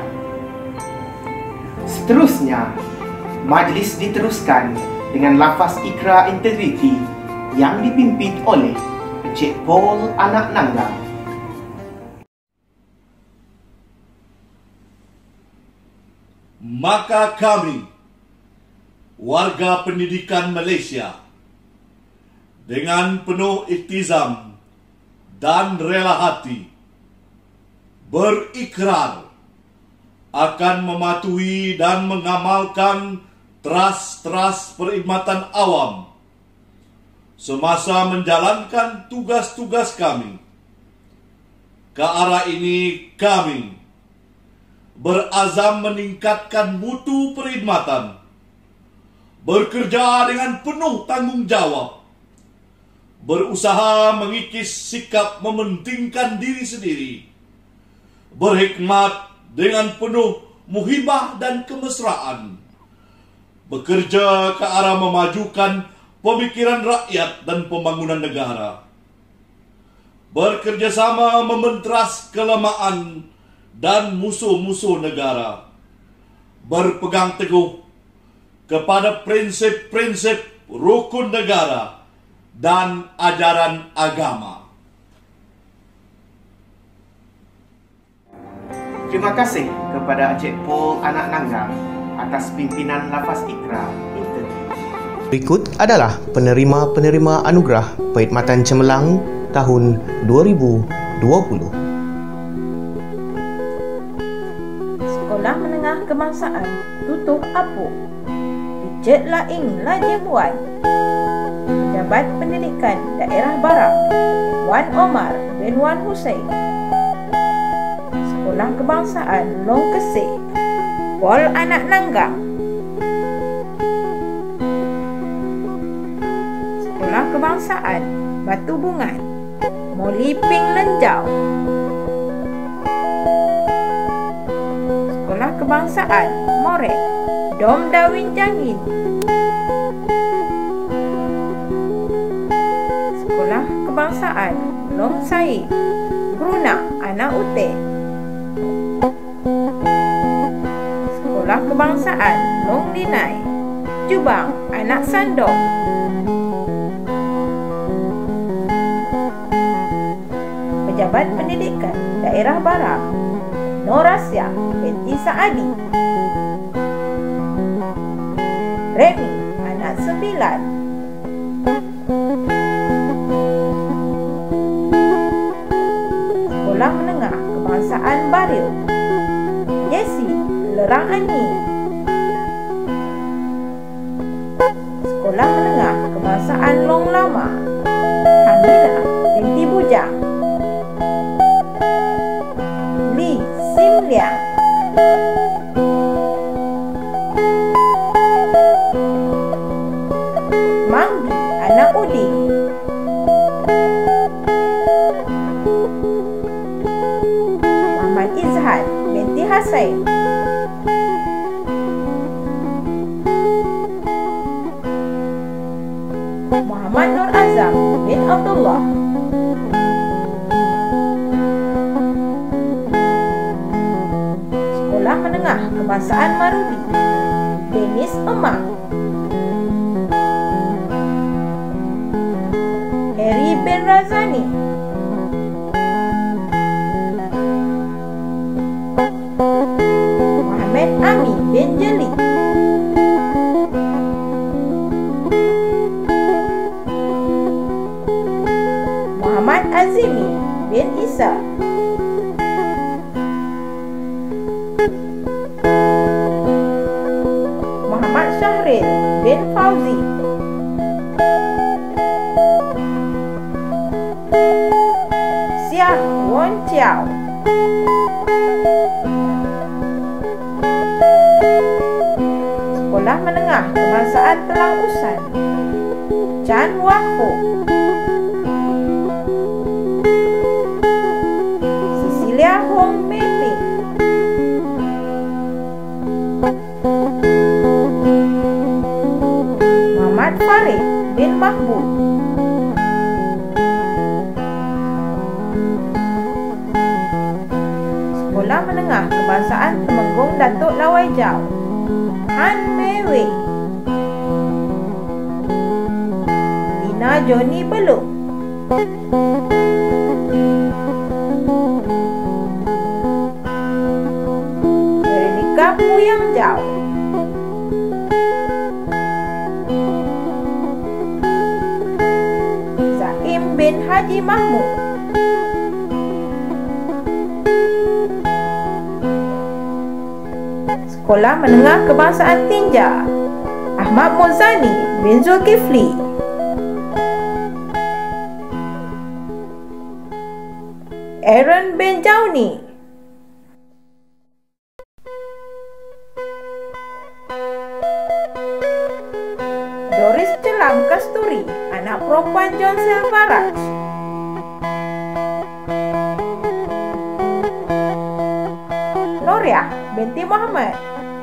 Seterusnya, majlis diteruskan dengan lafaz Ikra Integriti yang dipimpin oleh Encik Paul Anak Nanggang. Maka kami, warga pendidikan Malaysia, dengan penuh iktizam dan rela hati, berikrar akan mematuhi dan mengamalkan teras-teras perkhidmatan awam semasa menjalankan tugas-tugas kami. Ke arah ini kami berazam meningkatkan mutu perkhidmatan, bekerja dengan penuh tanggungjawab, berusaha mengikis sikap mementingkan diri sendiri, berhikmat dengan penuh muhibah dan kemesraan, bekerja ke arah memajukan pemikiran rakyat dan pembangunan negara, bekerjasama mementeras kelemahan dan musuh-musuh negara, berpegang teguh kepada prinsip-prinsip rukun negara dan ajaran agama. Terima kasih kepada Encik Paul Anak Nanggang atas pimpinan lafaz Ikra Integriti. Berikut adalah penerima-penerima anugerah Perkhidmatan Cemerlang tahun 2020. Sekolah Menengah Kebangsaan Tutuh Apuk, Richard Laing Lajemuan. Pejabat Pendidikan Daerah Baram, Wan Omar bin Wan Hussein. Sekolah Kebangsaan Long Kesih, Paul Anak Nanggang. Sekolah Kebangsaan Batu Bungan, Molly Ping Lenjau. Sekolah Kebangsaan Morek, Dom Dawin Jangin. Sekolah Kebangsaan Long Said, Bruna Anak Ute. Sekolah Kebangsaan Long Linai, Jubang Anak Sandong. Pejabat Pendidikan Daerah Baram, Norasya binti Saadi. Remy Anak 9. Sekolah Menengah Kebangsaan Baril, Yesi Lerang Ani. Sekolah Menengah Kebangsaan Long Lama, Hamila binti Bujang. Li Sim Liang. Manggi Anak Uding. Muhammad Izhad binti Hasain. Muhammad Nur Azam bin Abdullah. Sekolah Menengah Kebangsaan Marudi, Denis Emang. Harry bin Razani. Muhammad Ami bin Jeli. Muhammad Azimi bin Isa. Muhammad Syahril bin Fauzi. Siah Won Chiao. Sekolah Menengah Kebangsaan Telang Usan, Chan Wahpo. Cecilia Hong Meping. Muhammad Farid bin Mahmud. Sekolah Menengah Kebangsaan Temenggung Datuk Lawai Jau, Han Mei Wei. Tina Joni Beluk. Veronica Puyang Jau. Zaim bin Haji Mahmud. Sekolah Menengah Kebangsaan Tinja, Ahmad Mozani bin Zulkifli. Aaron bin Jauni. Doris Celam Kasturi, anak perempuan John Selvaraj. Noriah binti Muhammad.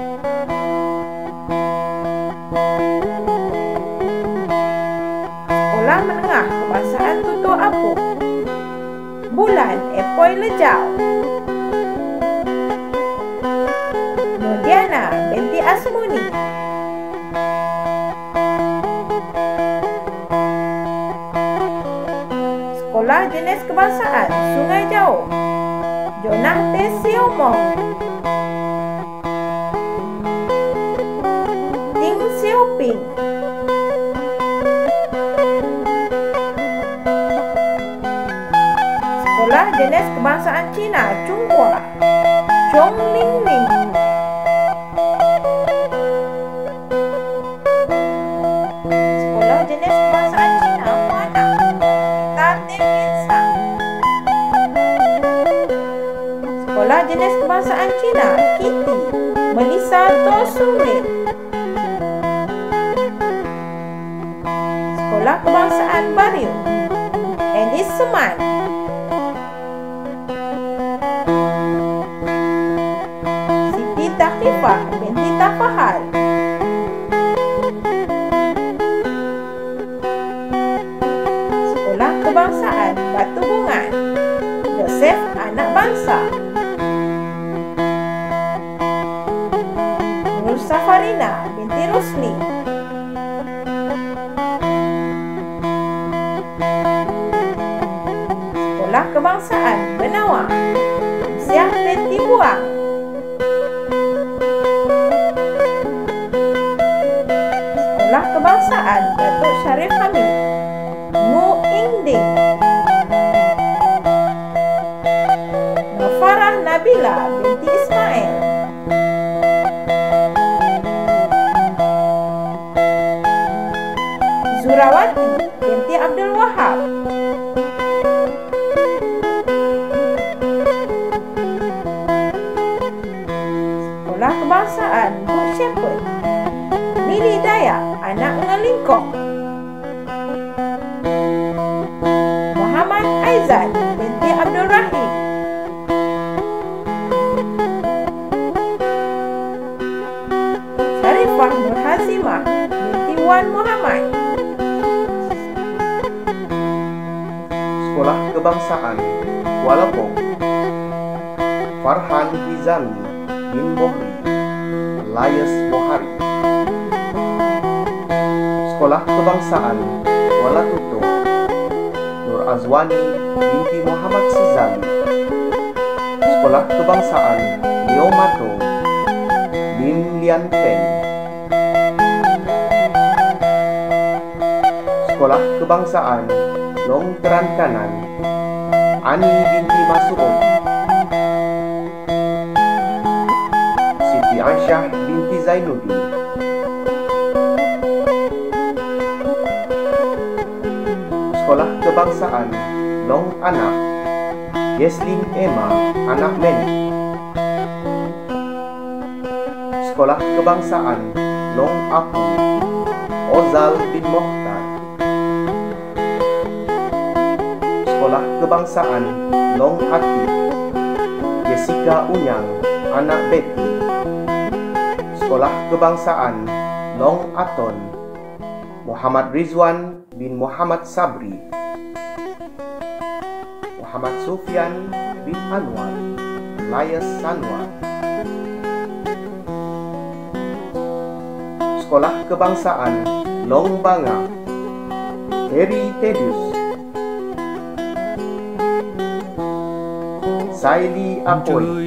Sekolah Menengah Kebangsaan Tutu Apu, Bulan Epoi Lejau. Nodiana binti Asmuni. Sekolah Jenis Kebangsaan Sungai Jauh, Jonah Tesiomong. Ting Xiaoping. Sekolah Jenis Kebangsaan Cina Chunghua, Chong Ling Ling. Sekolah Jenis Kebangsaan Cina Muana, Tatim Insang. Sekolah Jenis Kebangsaan Cina Kitty, Melissa Tosurin. Sekolah Kebangsaan Bariu, Enis Seman. Siti Takhifah binti Tafahal. Sekolah Kebangsaan Batu Bungan, Joseph Anak Bangsa. Nur Safarina binti Rusli. Sekolah Kebangsaan Benawa, Siah binti Buang. Sekolah Kebangsaan Datuk Syarif Hamid, Ngu Ingding. Nofarah Nabila binti Ismail. Zurawati binti Abdul Wahab. Sekolah Kebangsaan Good Shepherd, Mili Dayak, anak Ngelingkong. Muhammad Aizan binti Abdul Rahim. Syarifah Nur Hazimah binti Wan Muhammad. Sekolah Kebangsaan Kuala Pong, Farhan Hizami bin Bohri, Elias Bohari. Sekolah Kebangsaan Kuala Tutup, Nur Azwani binti Muhammad Sizali. Sekolah Kebangsaan Leo Mato bin Lian Peng. Sekolah Kebangsaan Long Teran Kanan, Ani binti Mas'ud. Siti Aisyah binti Zainuddin. Sekolah Kebangsaan Long Anak, Yeslin Emma, anak Meni. Sekolah Kebangsaan Long Apu, Ozal bin Mokhtar. Sekolah Kebangsaan Long Hati, Jessica Unyang, anak Betty. Sekolah Kebangsaan Long Aton, Muhammad Rizwan bin Muhammad Sabri. Muhammad Sufyan bin Anwar, Layas Sanwa. Sekolah Kebangsaan Long Banga, Heri Tedius. Saili Apoy.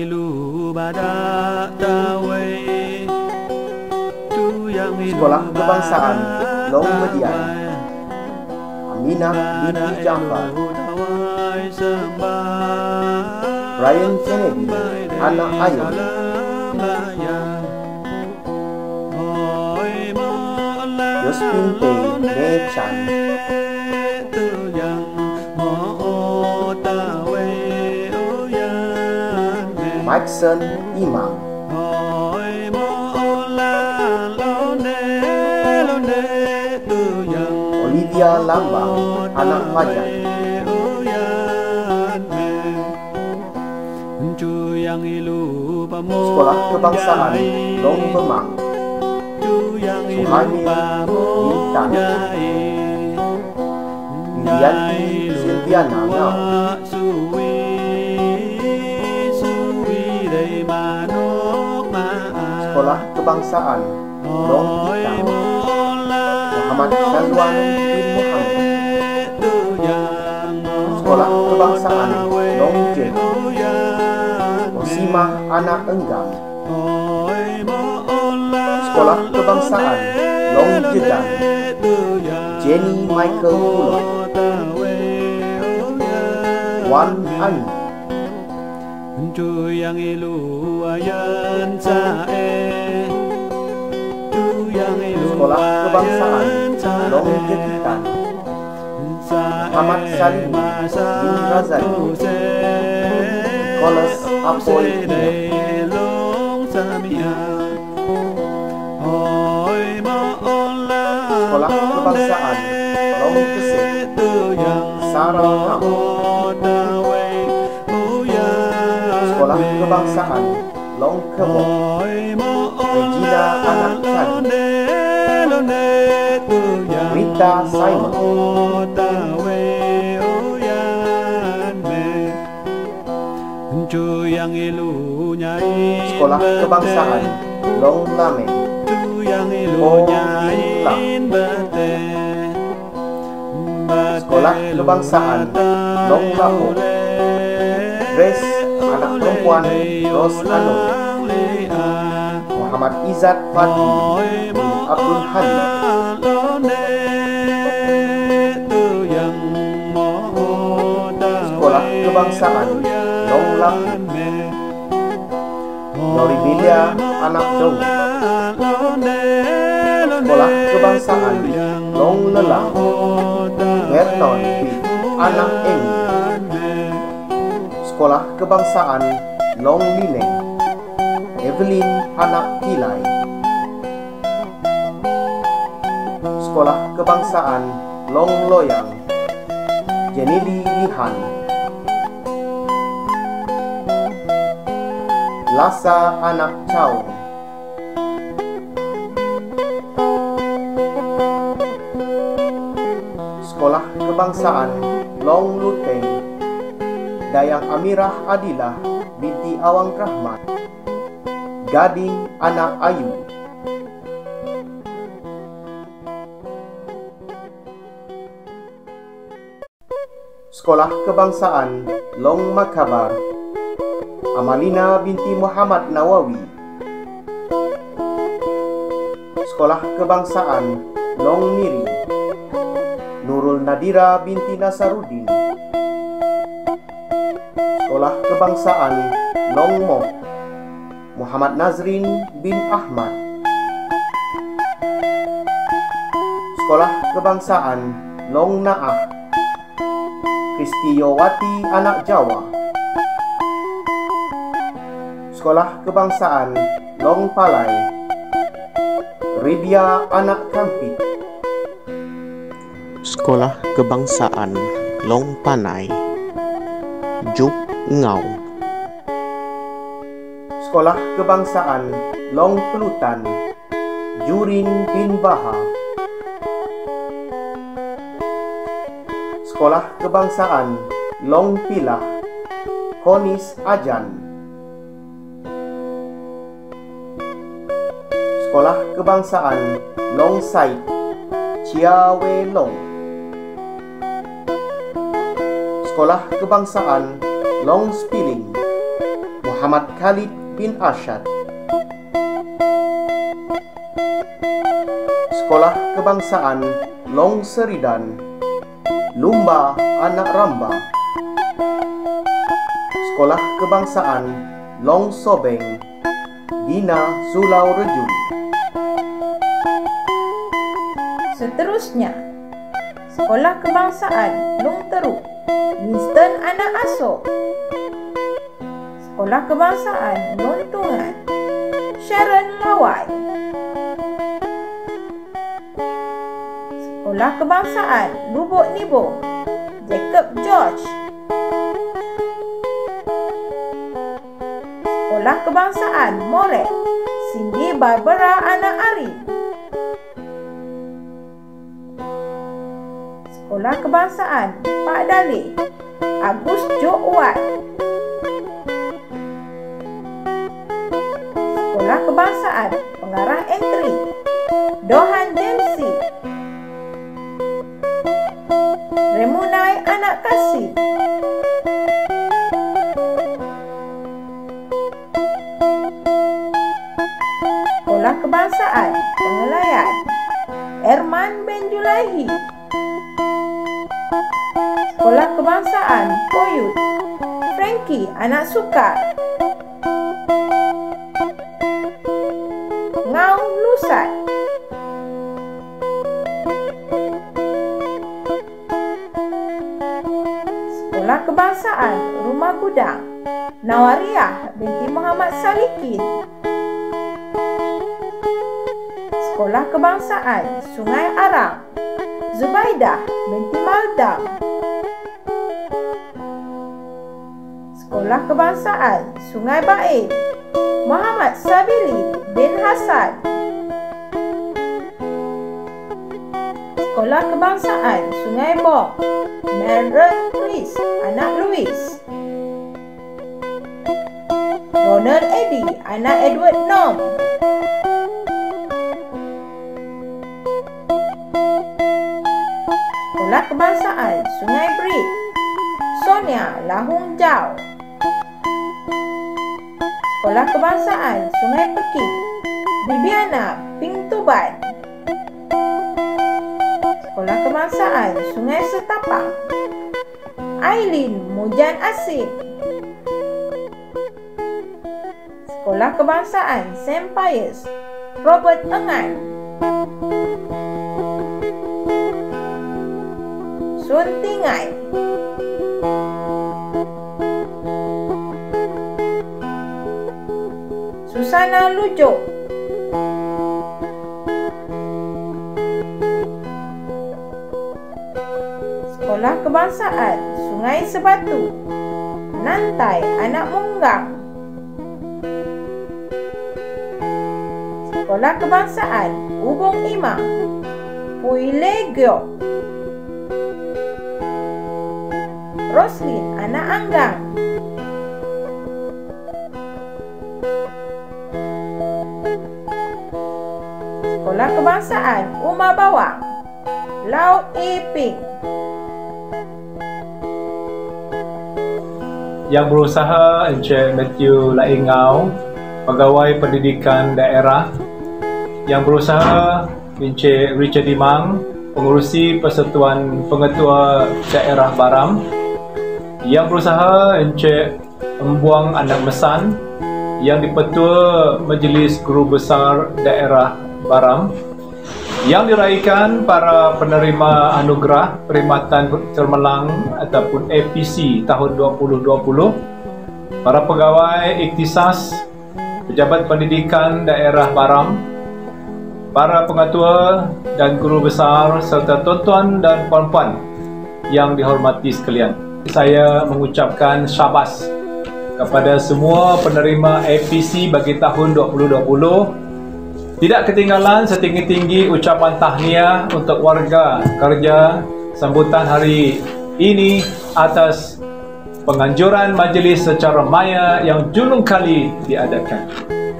Sekolah Kebangsaan Long Median, Aminah binti Jafar. Brian Kennedy, anak Ayun. Josephine Tay Ne Chan. Mikeson Imam. Olivia Lambang, anak Fajar. Sekolah Kebangsaan Long Bemang, Suhaimil Bintang. Widianti Silviana Ngau. Sekolah Kebangsaan Long Hitang, Muhammad Syazwan bin Muhammad. Sekolah Kebangsaan Long Jen, Osimah anak Enggam. Sekolah Kebangsaan Long Jedang, Jenny Michael Pulo. Wan Ani. Sekolah Kebangsaan Long Jetitan, Muhammad Salim bin Razali. Koles Apoy Ina. Sekolah Kebangsaan Long Keseh, Sarah Ram. Sekolah Kebangsaan Long Kebok, Regina anak Chadi. Rita Simon. Sekolah Kebangsaan Long Lame, Oh Bin Lam. Sekolah Kebangsaan Long Lapo, Grace anak perempuan Ros Anur. Muhammad Izzat Fadli bin Abdul Halim. Sekolah Kebangsaan Long Lapu, Noribilia anak Dong. Sekolah Kebangsaan Long Lelang, Merton bin anak Emi. Sekolah Kebangsaan Long Lineng, Evelyn anak Kilai. Sekolah Kebangsaan Long Loyang, Jenili Lihan. Lasa anak Chow. Sekolah Kebangsaan Long Luteng, Dayang Amirah Adilah binti Awang Rahmat. Gading anak Ayu. Sekolah Kebangsaan Long Makabar, Amalina binti Muhammad Nawawi. Sekolah Kebangsaan Long Miri, Nurul Nadira binti Nasaruddin. Sekolah Kebangsaan Long Moh, Muhammad Nazrin bin Ahmad. Sekolah Kebangsaan Long Naah, Kristiyowati anak Jawa. Sekolah Kebangsaan Long Palai, Ribia anak Kampit. Sekolah Kebangsaan Long Panai, Juk Ngau. Sekolah Kebangsaan Long Pelutan, Jurin bin Baha. Sekolah Kebangsaan Long Pilah, Konis Ajan. Sekolah Kebangsaan Long Sai, Chia Wei Long. Sekolah Kebangsaan Long Spiling, Muhammad Khalid bin Ashad. Sekolah Kebangsaan Long Seridan, Lumba Anak Ramba. Sekolah Kebangsaan Long Sobeng, Dina Sulau Rejun. Seterusnya, Sekolah Kebangsaan Long Teruk, Winston Anak Asok. Sekolah Kebangsaan Long Tungan, Sharon Lawai. Sekolah Kebangsaan Lubuk Nibong, Jacob George. Sekolah Kebangsaan Moret, Cindy Barbara Anak Arin. Sekolah Kebangsaan Pak Daleh, Agus Jo Wat. Sekolah Kebangsaan Pengarah Entry, Dohan Dempsey. Remunai Anak Kasih. Sekolah Kebangsaan Pengelayan, Erman Ben Julaihi. Sekolah Kebangsaan Poyut, Frankie Anak Sukar. Ngau Lusat. Sekolah Kebangsaan Rumah Gudang, Nawariah binti Muhammad Salikin. Sekolah Kebangsaan Sungai Arang, Zubaidah binti Maldam. Sekolah Kebangsaan Sungai Bain, Muhammad Sabili bin Hasan. Sekolah Kebangsaan Sungai Bong, Maren Chris Anak Louis. Ronald Eddie Anak Edward Nom. Sekolah Kebangsaan Sungai Brit, Sonia Lahung Jau. Sekolah Kebangsaan Sungai Peking, Bibiana Ping Tuban. Sekolah Kebangsaan Sungai Setapang, Aileen Mujan Asim. Sekolah Kebangsaan St. Pius, Robert Engan. Sun Tingai. Susana Lujuk. Sekolah Kebangsaan Sungai Sebatu, Nantai Anak Munggang. Sekolah Kebangsaan Ubung Imam, Pui Legio. Roslin Anak Anggang. Sekolah Kebangsaan Umar Bawang, Lau Iping. Yang berusaha Encik Matthew Laingau, Pegawai Pendidikan Daerah. Yang berusaha Encik Richard Imang, Pengurusi Persatuan Pengetua Daerah Baram. Yang berusaha Encik Embuang Anak Mesan, yang dipetua Majlis Guru Besar Daerah Baram. Yang diraikan para penerima anugerah Perkhidmatan Cemerlang ataupun APC tahun 2020, para pegawai ikhtisas, pejabat pendidikan daerah Baram, para pengatua dan guru besar serta tuan-tuan dan puan-puan yang dihormati sekalian. Saya mengucapkan syabas kepada semua penerima APC bagi tahun 2020. Tidak ketinggalan setinggi-tinggi ucapan tahniah untuk warga kerja sambutan hari ini atas penganjuran majlis secara maya yang julung kali diadakan.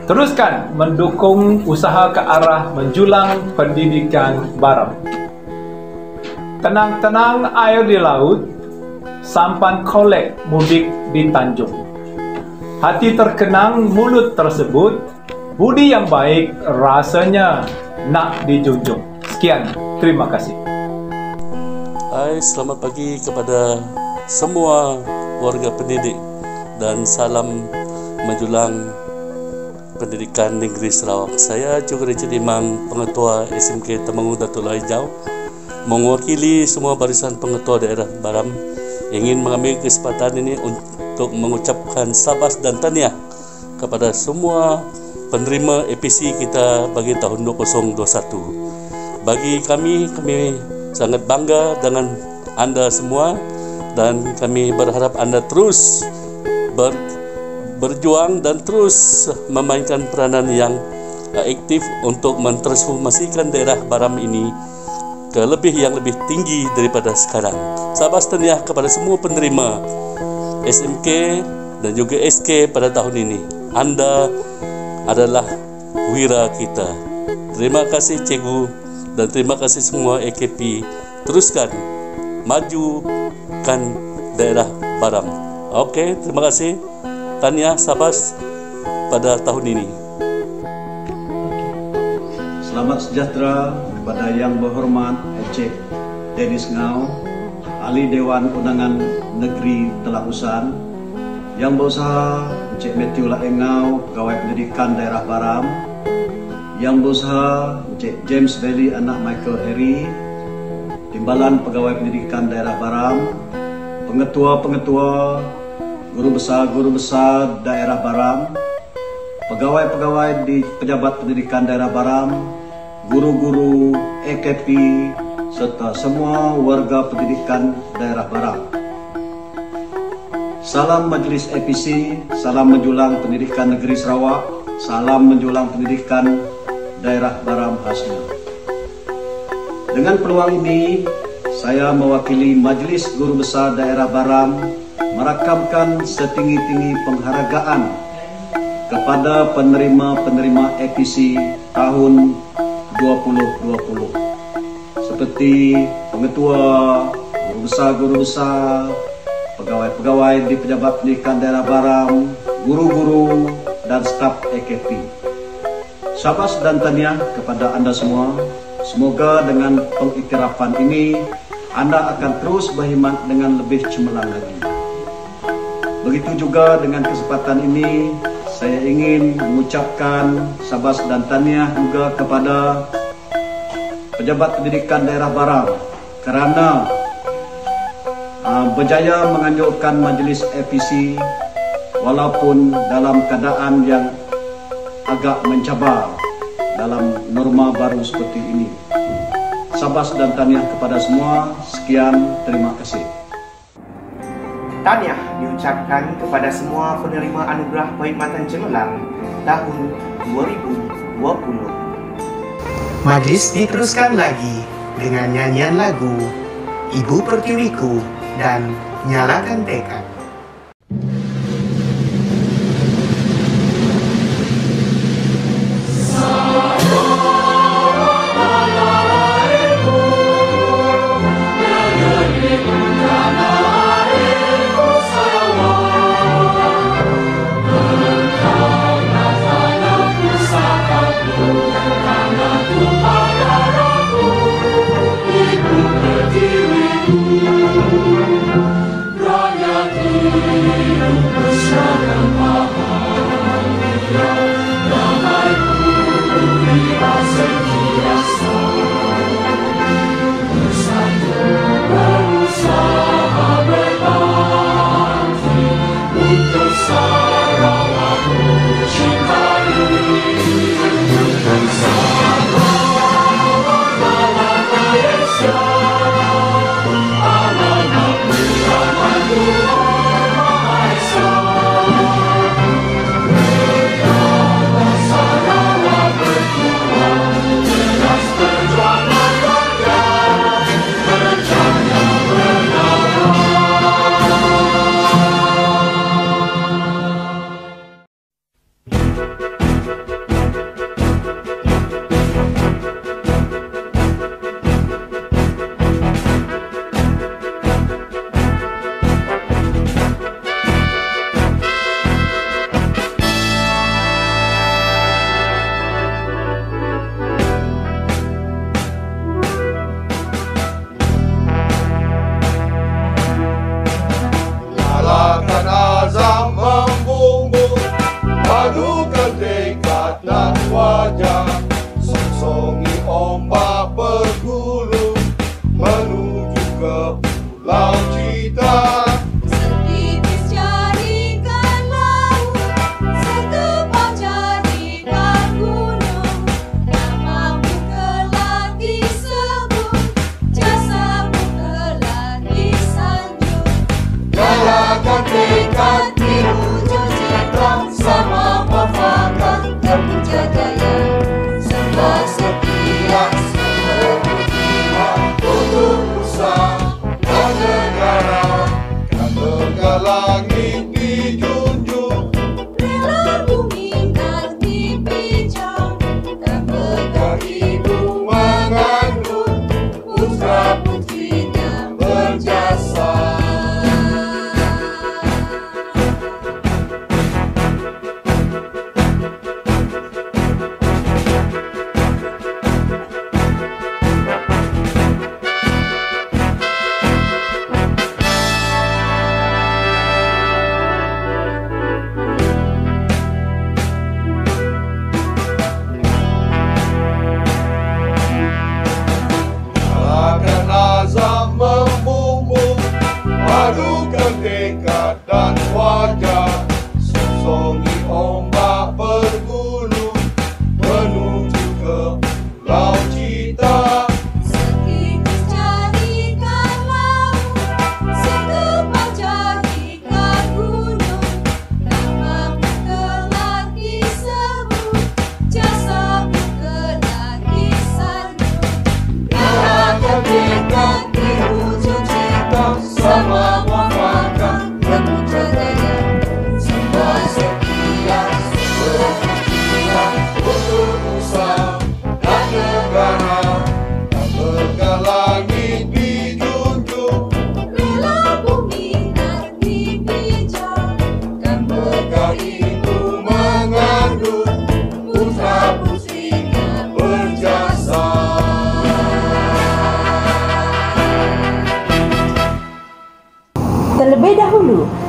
teruskan mendukung usaha ke arah menjulang pendidikan Baram. Tenang-tenang air di laut, sampan kolek mudik di Tanjung. Hati terkenang mulut tersebut, budi yang baik rasanya nak dijunjung. Sekian, terima kasih. Hai, selamat pagi kepada semua warga pendidik dan salam menjulang pendidikan negeri Sarawak. Saya juga Richard Imam, Pengetua SMK Temanggung Datuk Lai Jau, mewakili semua barisan pengetua daerah Baram, ingin mengambil kesempatan ini untuk mengucapkan sabas dan tahniah kepada semua penerima APC kita bagi tahun 2021. Bagi kami sangat bangga dengan anda semua dan kami berharap anda terus berjuang dan terus memainkan peranan yang aktif untuk mentransformasikan daerah Baram ini ke yang lebih tinggi daripada sekarang. Sabas tahniah kepada semua penerima SMK dan juga SK pada tahun ini. Anda adalah wira kita. Terima kasih cikgu dan terima kasih semua AKP. Teruskan majukan daerah Baram. Okey, terima kasih. Tahniah sabas pada tahun ini. Selamat sejahtera kepada Yang Berhormat Encik Dennis Ngau, Ahli Dewan Undangan Negeri Telahusan, Yang Berusaha Encik Matthew Laing Ngau, Pegawai Pendidikan Daerah Baram, Yang Berusaha Encik James Bailey anak Michael Harry, Timbalan Pegawai Pendidikan Daerah Baram, pengetua-pengetua, guru besar daerah Baram, pegawai-pegawai di Pejabat Pendidikan Daerah Baram, guru-guru AKP serta semua warga pendidikan daerah Baram. Salam Majlis APC, salam menjulang pendidikan negeri Sarawak, salam menjulang pendidikan daerah Baram khasnya. Dengan peluang ini, saya mewakili Majlis Guru Besar Daerah Baram merakamkan setinggi-tinggi penghargaan kepada penerima-penerima APC tahun 2020 seperti pengetua, guru besar, pegawai-pegawai di Pejabat Pendidikan Daerah Baram, guru-guru dan staf AKP. Sabas dan tahniah kepada anda semua. Semoga dengan pengiktirafan ini anda akan terus berkhidmat dengan lebih cemerlang lagi. Begitu juga dengan kesempatan ini, saya ingin mengucapkan sabas dan tahniah juga kepada Pejabat Pendidikan Daerah Baram kerana berjaya menganjurkan Majlis APC walaupun dalam keadaan yang agak mencabar dalam norma baru seperti ini. Sabas dan tahniah kepada semua. Sekian, terima kasih. Tahniah diucapkan kepada semua penerima anugerah perkhidmatan cemerlang tahun 2020. Majlis diteruskan lagi dengan nyanyian lagu Ibu Pertiwiku dan Nyalakan Tekad. Rakyat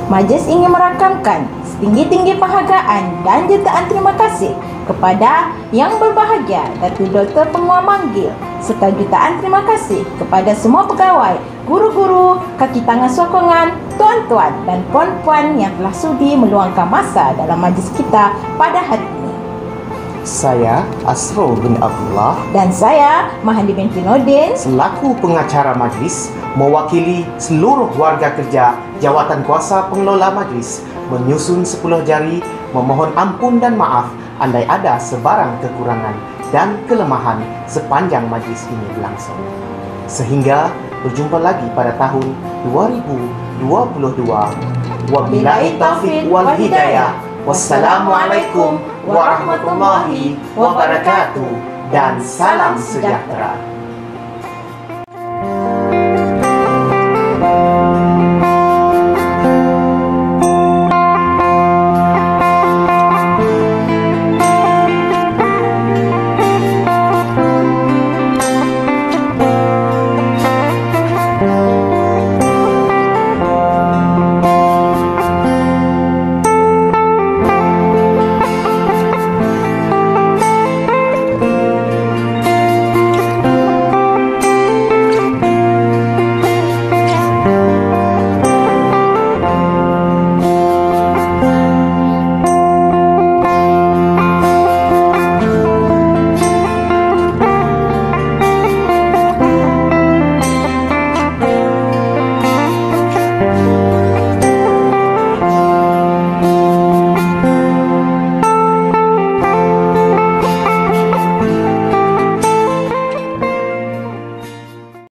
Majlis ingin merakamkan setinggi-tinggi penghargaan dan jutaan terima kasih kepada yang berbahagia Datuk Dr. Penguat Manggil serta jutaan terima kasih kepada semua pegawai, guru-guru, kaki tangan sokongan, tuan-tuan dan puan-puan yang telah sudi meluangkan masa dalam majlis kita pada hari ini. Saya Asrul bin Abdullah Dan saya Mahandi binti Nordin selaku pengacara majlis mewakili seluruh warga kerja Jawatan Kuasa Pengelola Majlis menyusun 10 jari memohon ampun dan maaf andai ada sebarang kekurangan dan kelemahan sepanjang majlis ini berlangsung. Sehingga berjumpa lagi pada tahun 2022. Wabillahi taufiq wal hidayah. Wassalamualaikum warahmatullahi wabarakatuh dan salam sejahtera.